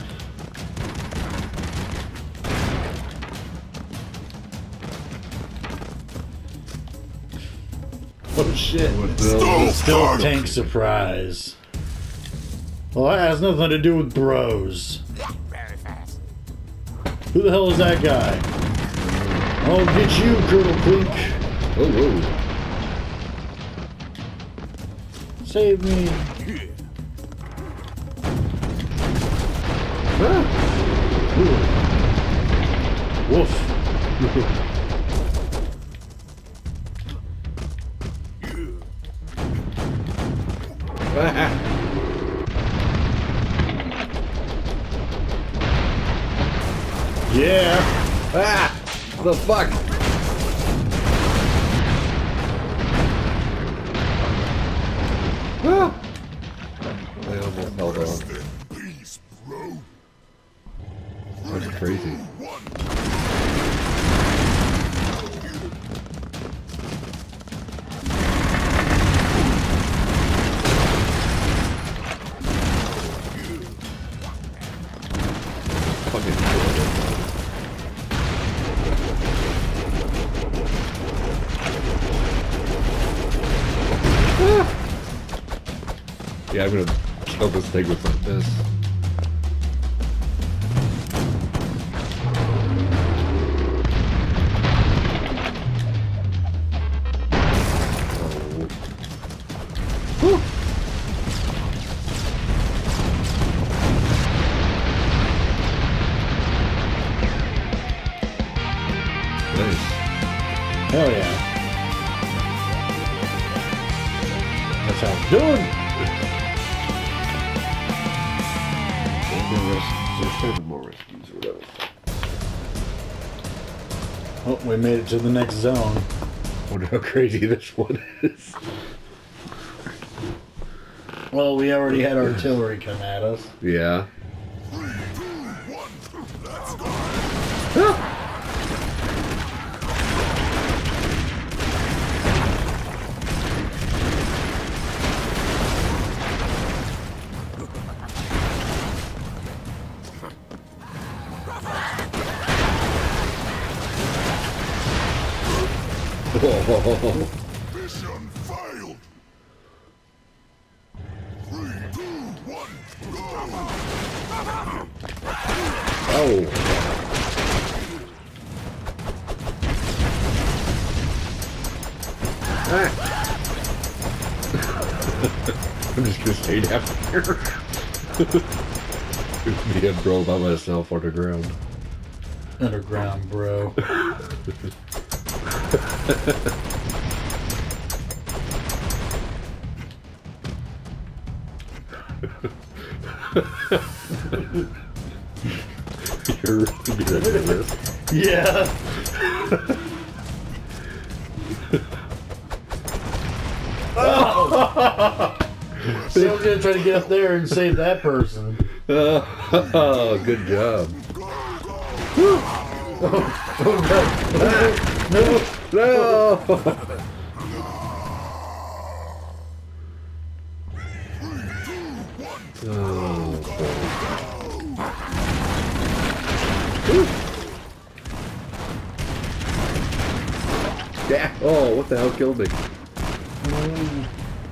Oh shit. Still Still fuck. tank surprise. Well, that has nothing to do with bros. Who the hell is that guy? I'll get you, Colonel Clink. Oh, whoa. Save me. Ah. Woof. Yeah. Ah! The fuck? Ah! I almost held on. Rest in peace, bro. That's crazy. Fucking yeah, I'm gonna kill this thing with this. Oh. Whew. Nice. Hell yeah. That's how I'm doing. There's seven more rescues or whatever. Oh, we made it to the next zone. Wonder how crazy this one is. Well, we already had artillery come at us. Yeah. Oh. Mission failed. Three, two, one, go. Oh. Ah. I'm just gonna stay down here. Me and bro by myself underground. Underground, bro. You're really good at this. Yeah. Oh! So I'm gonna try to get up there and save that person. Oh, good job. Oh, oh no! No! No! Oh, yeah. Oh, what the hell killed me? Mm.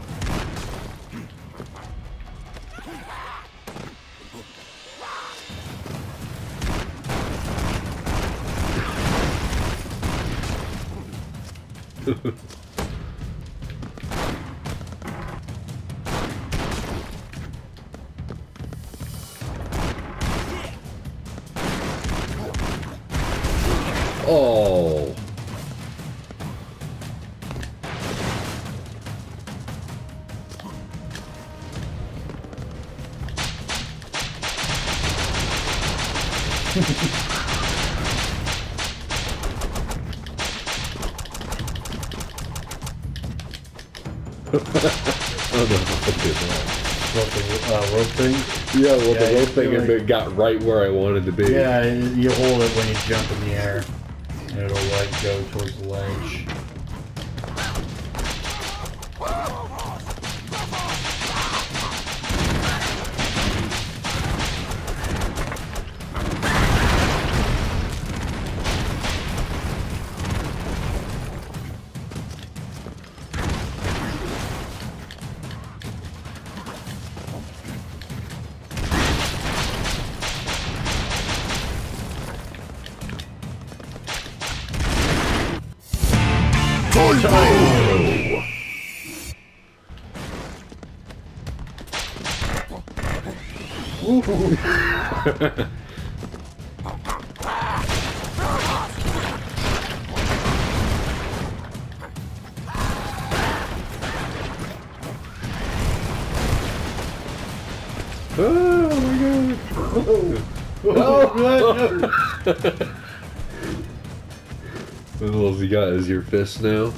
Oh. Oh no, I did that. What, the uh, rope thing? Yeah, well, Yeah, the rope you thing feel had like- been- got right where I wanted to be. Yeah, you hold it when you jump in the air. And it'll like go towards the ledge. Typo! Oh my god! Oh, no. What else you got? Is your fist now?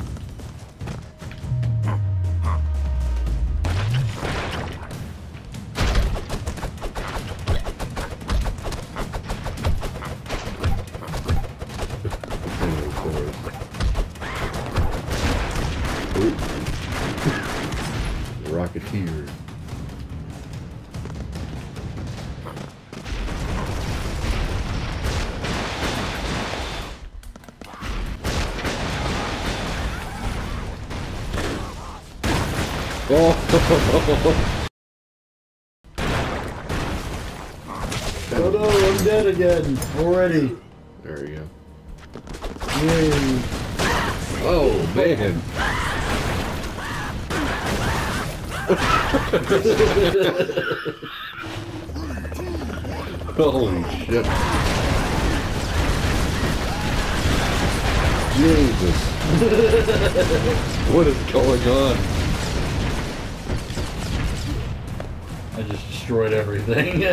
Rocketeer. Oh! Oh no, I'm dead again. Already. There you go. Yay. Oh man! Holy shit! Jesus! What is going on? I just destroyed everything.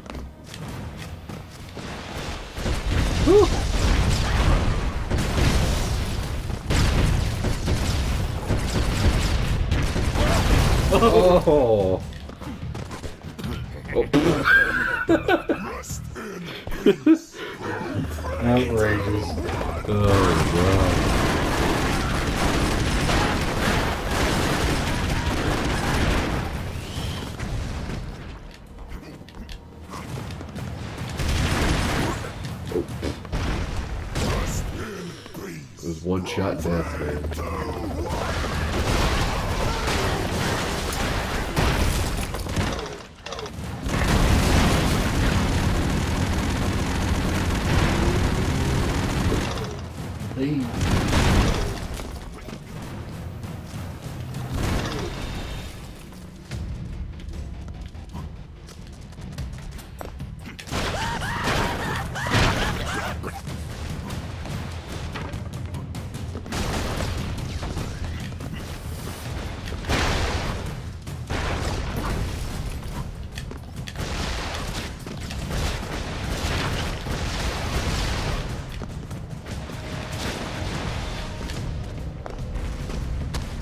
Oh! Oh. Outrageous. Oh wow! It was one shot death, man.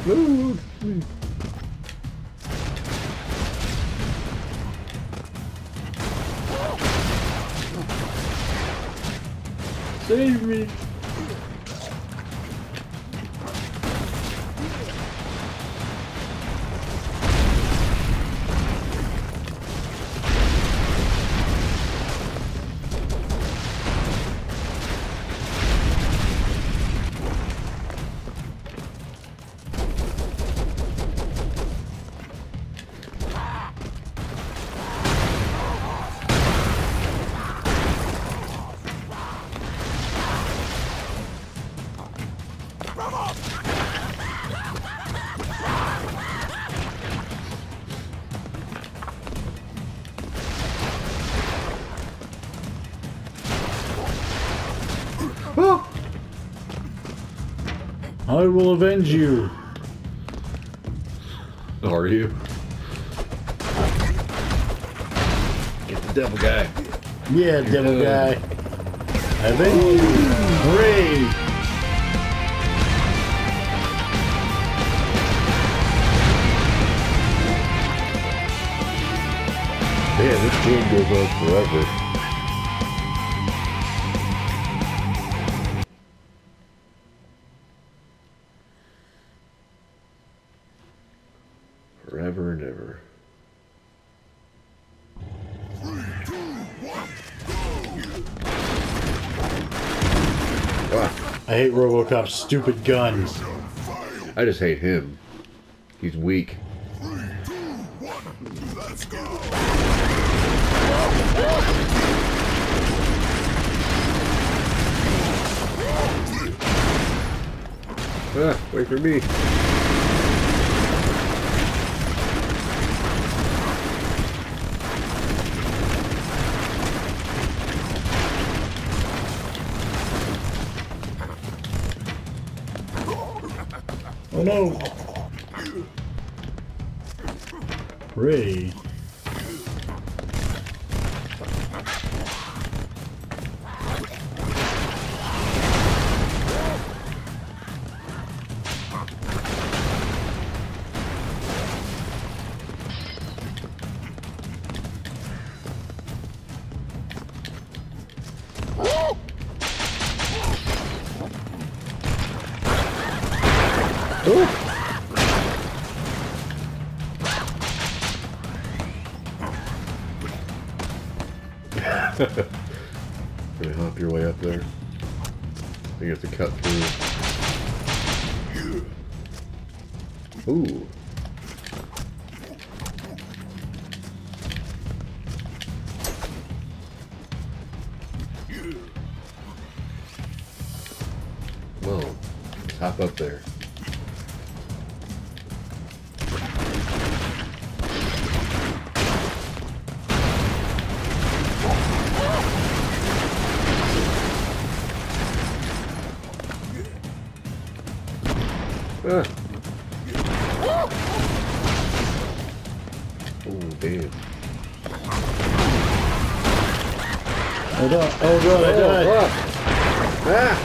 No. Save me. Oh. I will avenge you. Are you? Get the devil guy. Yeah, devil guy. Avenge you. Hooray. Man, this game goes on forever. Forever and ever. Ah, I hate RoboCop's stupid gun. I just hate him. He's weak. Let's go. Ah, wait for me. Oh no. Hooray. Gonna hop your way up there. You have to cut through. Ooh. Well, let's hop up there. Ah. Oh, damn. Oh god, oh god, I died. Oh, ah.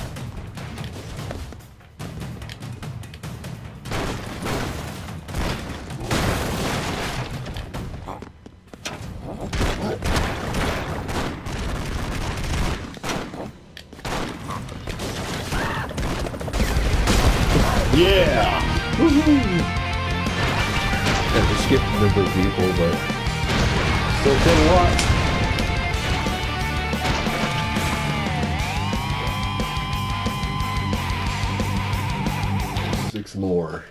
Yeah! Woohoo! Had to skip a number of people, but Still did a lot. six more.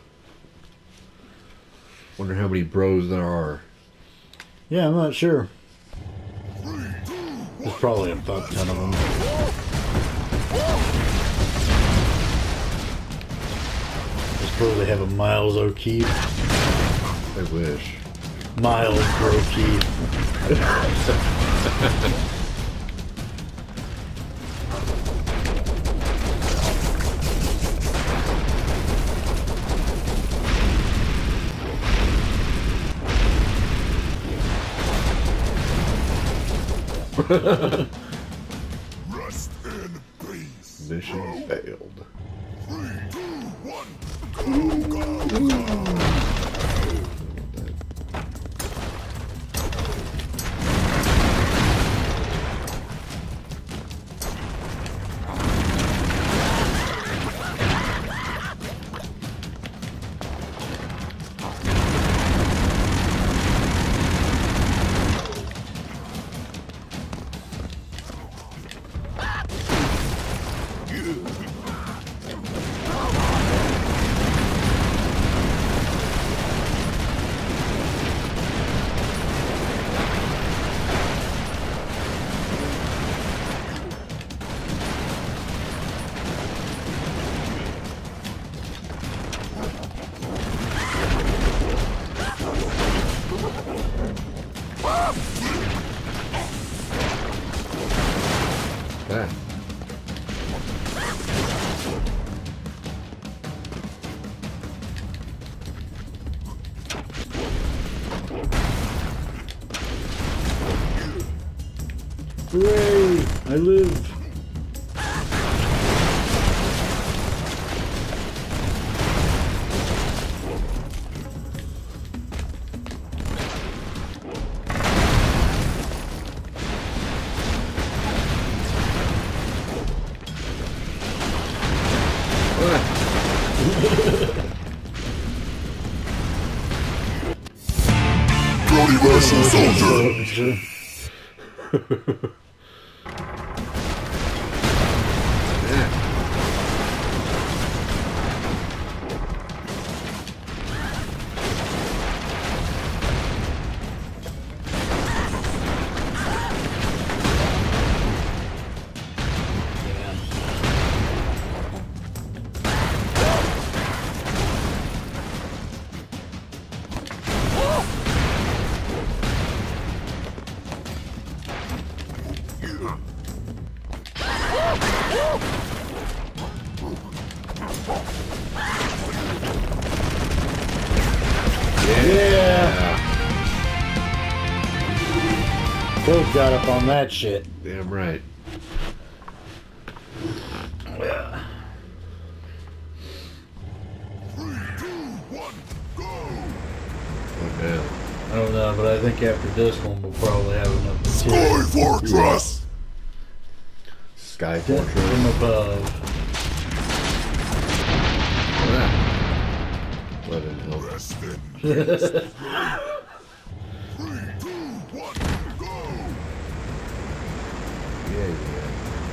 Wonder how many bros there are. Yeah, I'm not sure. There's probably a fuck ton of them. I suppose they have a Miles O'Keefe. I wish. Miles O'Keefe. Rest in peace. Mission failed. Three, two, one, go. Ah. Hooray! I live. Bloody Russian soldier! Yeah! Both got up on that shit. Damn right. Yeah. Three, two, one, go! What now? I don't know, but I think after this one we'll probably have enough Sky material Fortress! Sky from Fortress. above. Ah. Let it help. Rest in peace. Three, two, one, go! Yeah, yeah.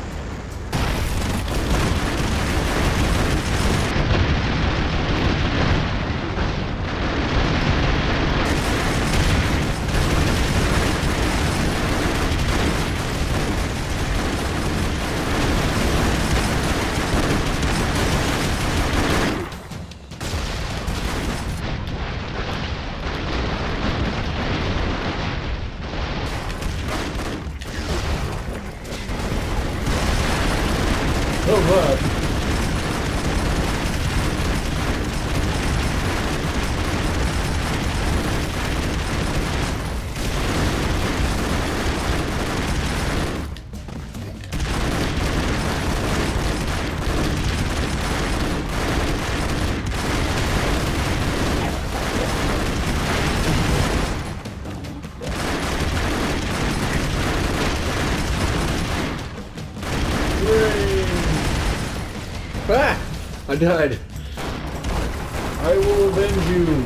Oh, God. Ah! I died. I will avenge you.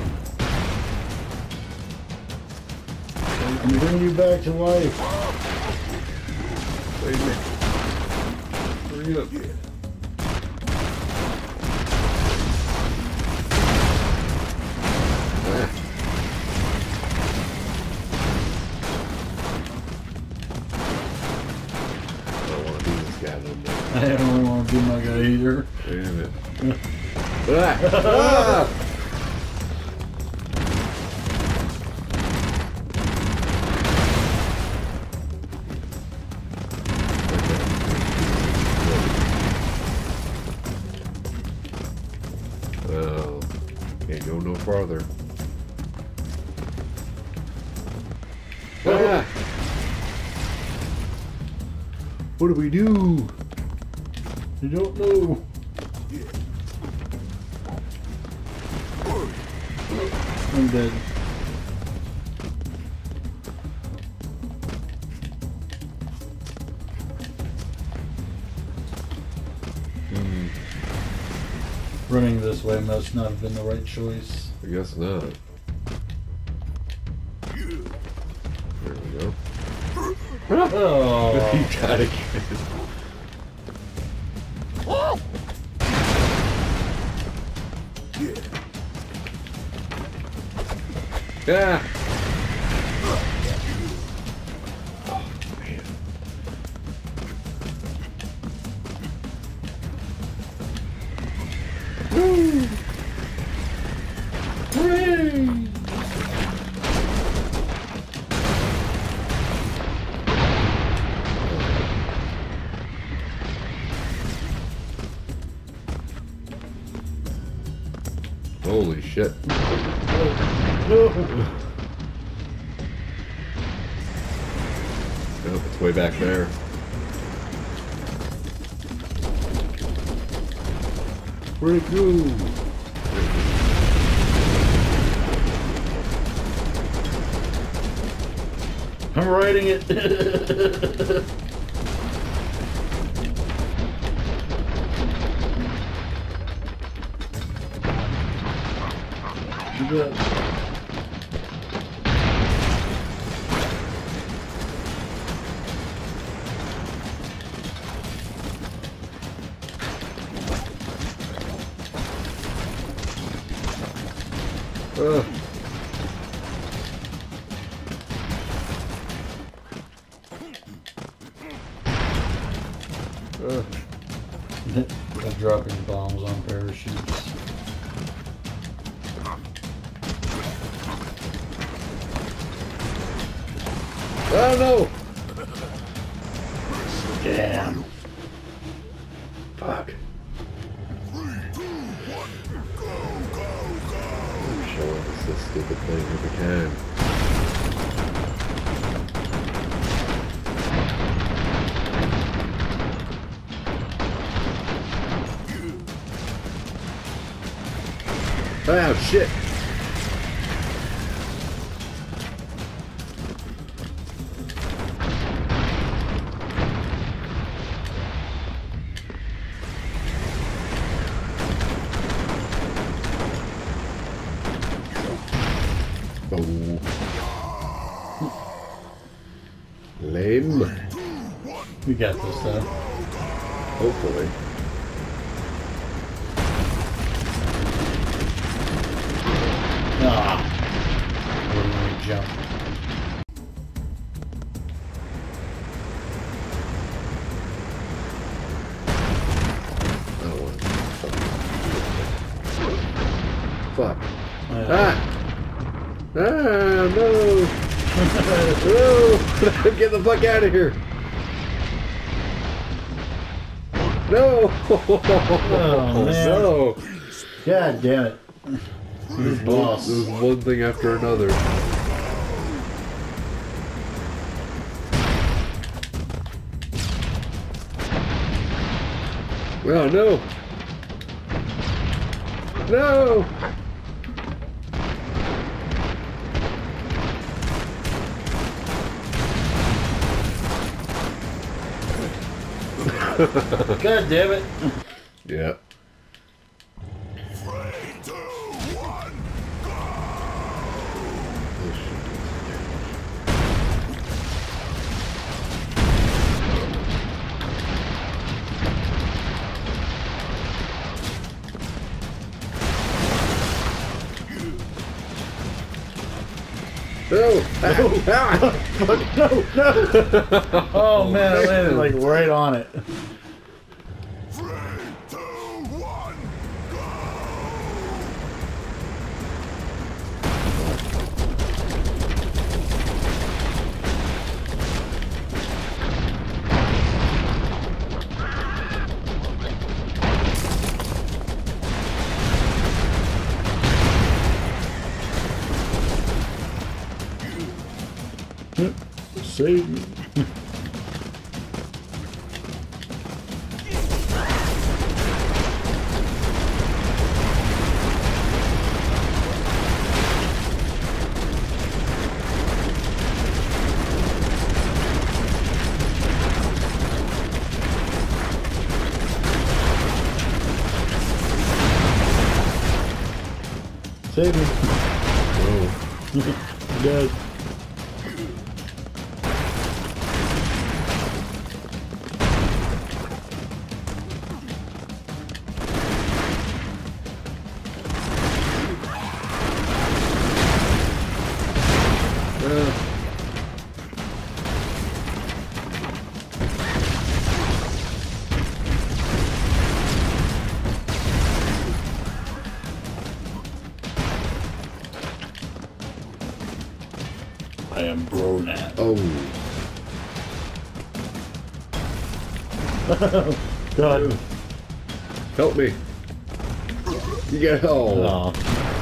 And bring you back to life. Wait a minute. Hurry up. Ah. I don't want to be this guy no more. I don't really want to be my guy either. Damn it. Ah! Ah! Well, can't go no farther. Ah! What do we do? You don't know. I'm dead. Hmm. Running this way must not have been the right choice. I guess not. There we go. Oh. He got it. Yeah. Oh man. Woo! Hooray! Holy shit. No. Oh, it's way back there. Where'd it go? I'm riding it. Good. Ugh. Ugh. They're dropping bombs on parachutes. Oh no! Damn. Fuck. Show us this stupid thing if we can. Oh shit! Oh. Lame. We got this though. Hopefully. Ah. Where do we jump? Oh, what? Fuck. Uh, Ah! Ah, no! No! Get the fuck out of here! No! Oh, man. No! God damn it. This boss. There's one thing after another. Oh, no! No! God damn it. Yeah. Three, two, one, No! Ah! No, no. Oh man, I landed like right on it. three, two, one, Save me. Save me. Oh. Dead. Uh, I am Bronat. oh. God. Help me. You got oh. Aw.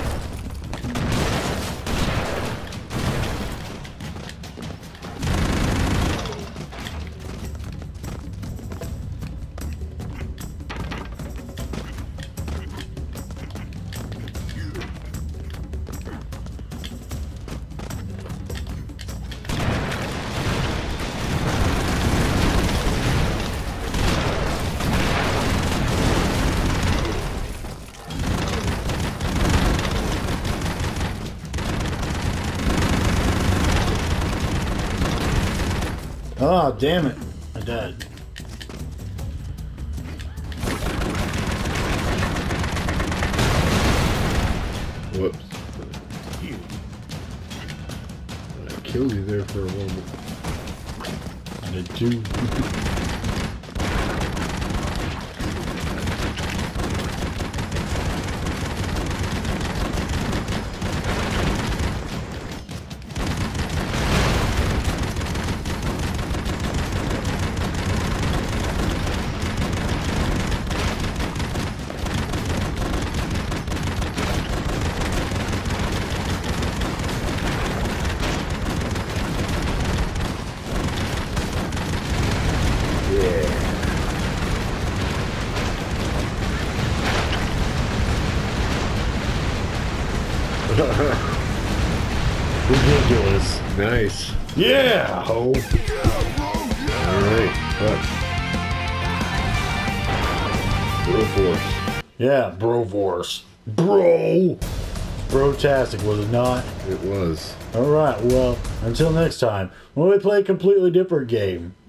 Oh, damn it. I died. Whoops. I killed you there for a moment. I did too. Ridiculous. Nice. Yeah, ho. Alright, but Bro Force. Yeah, Bro Force. Bro. Brotastic, was it not? It was. Alright, well, until next time, when we play a completely different game.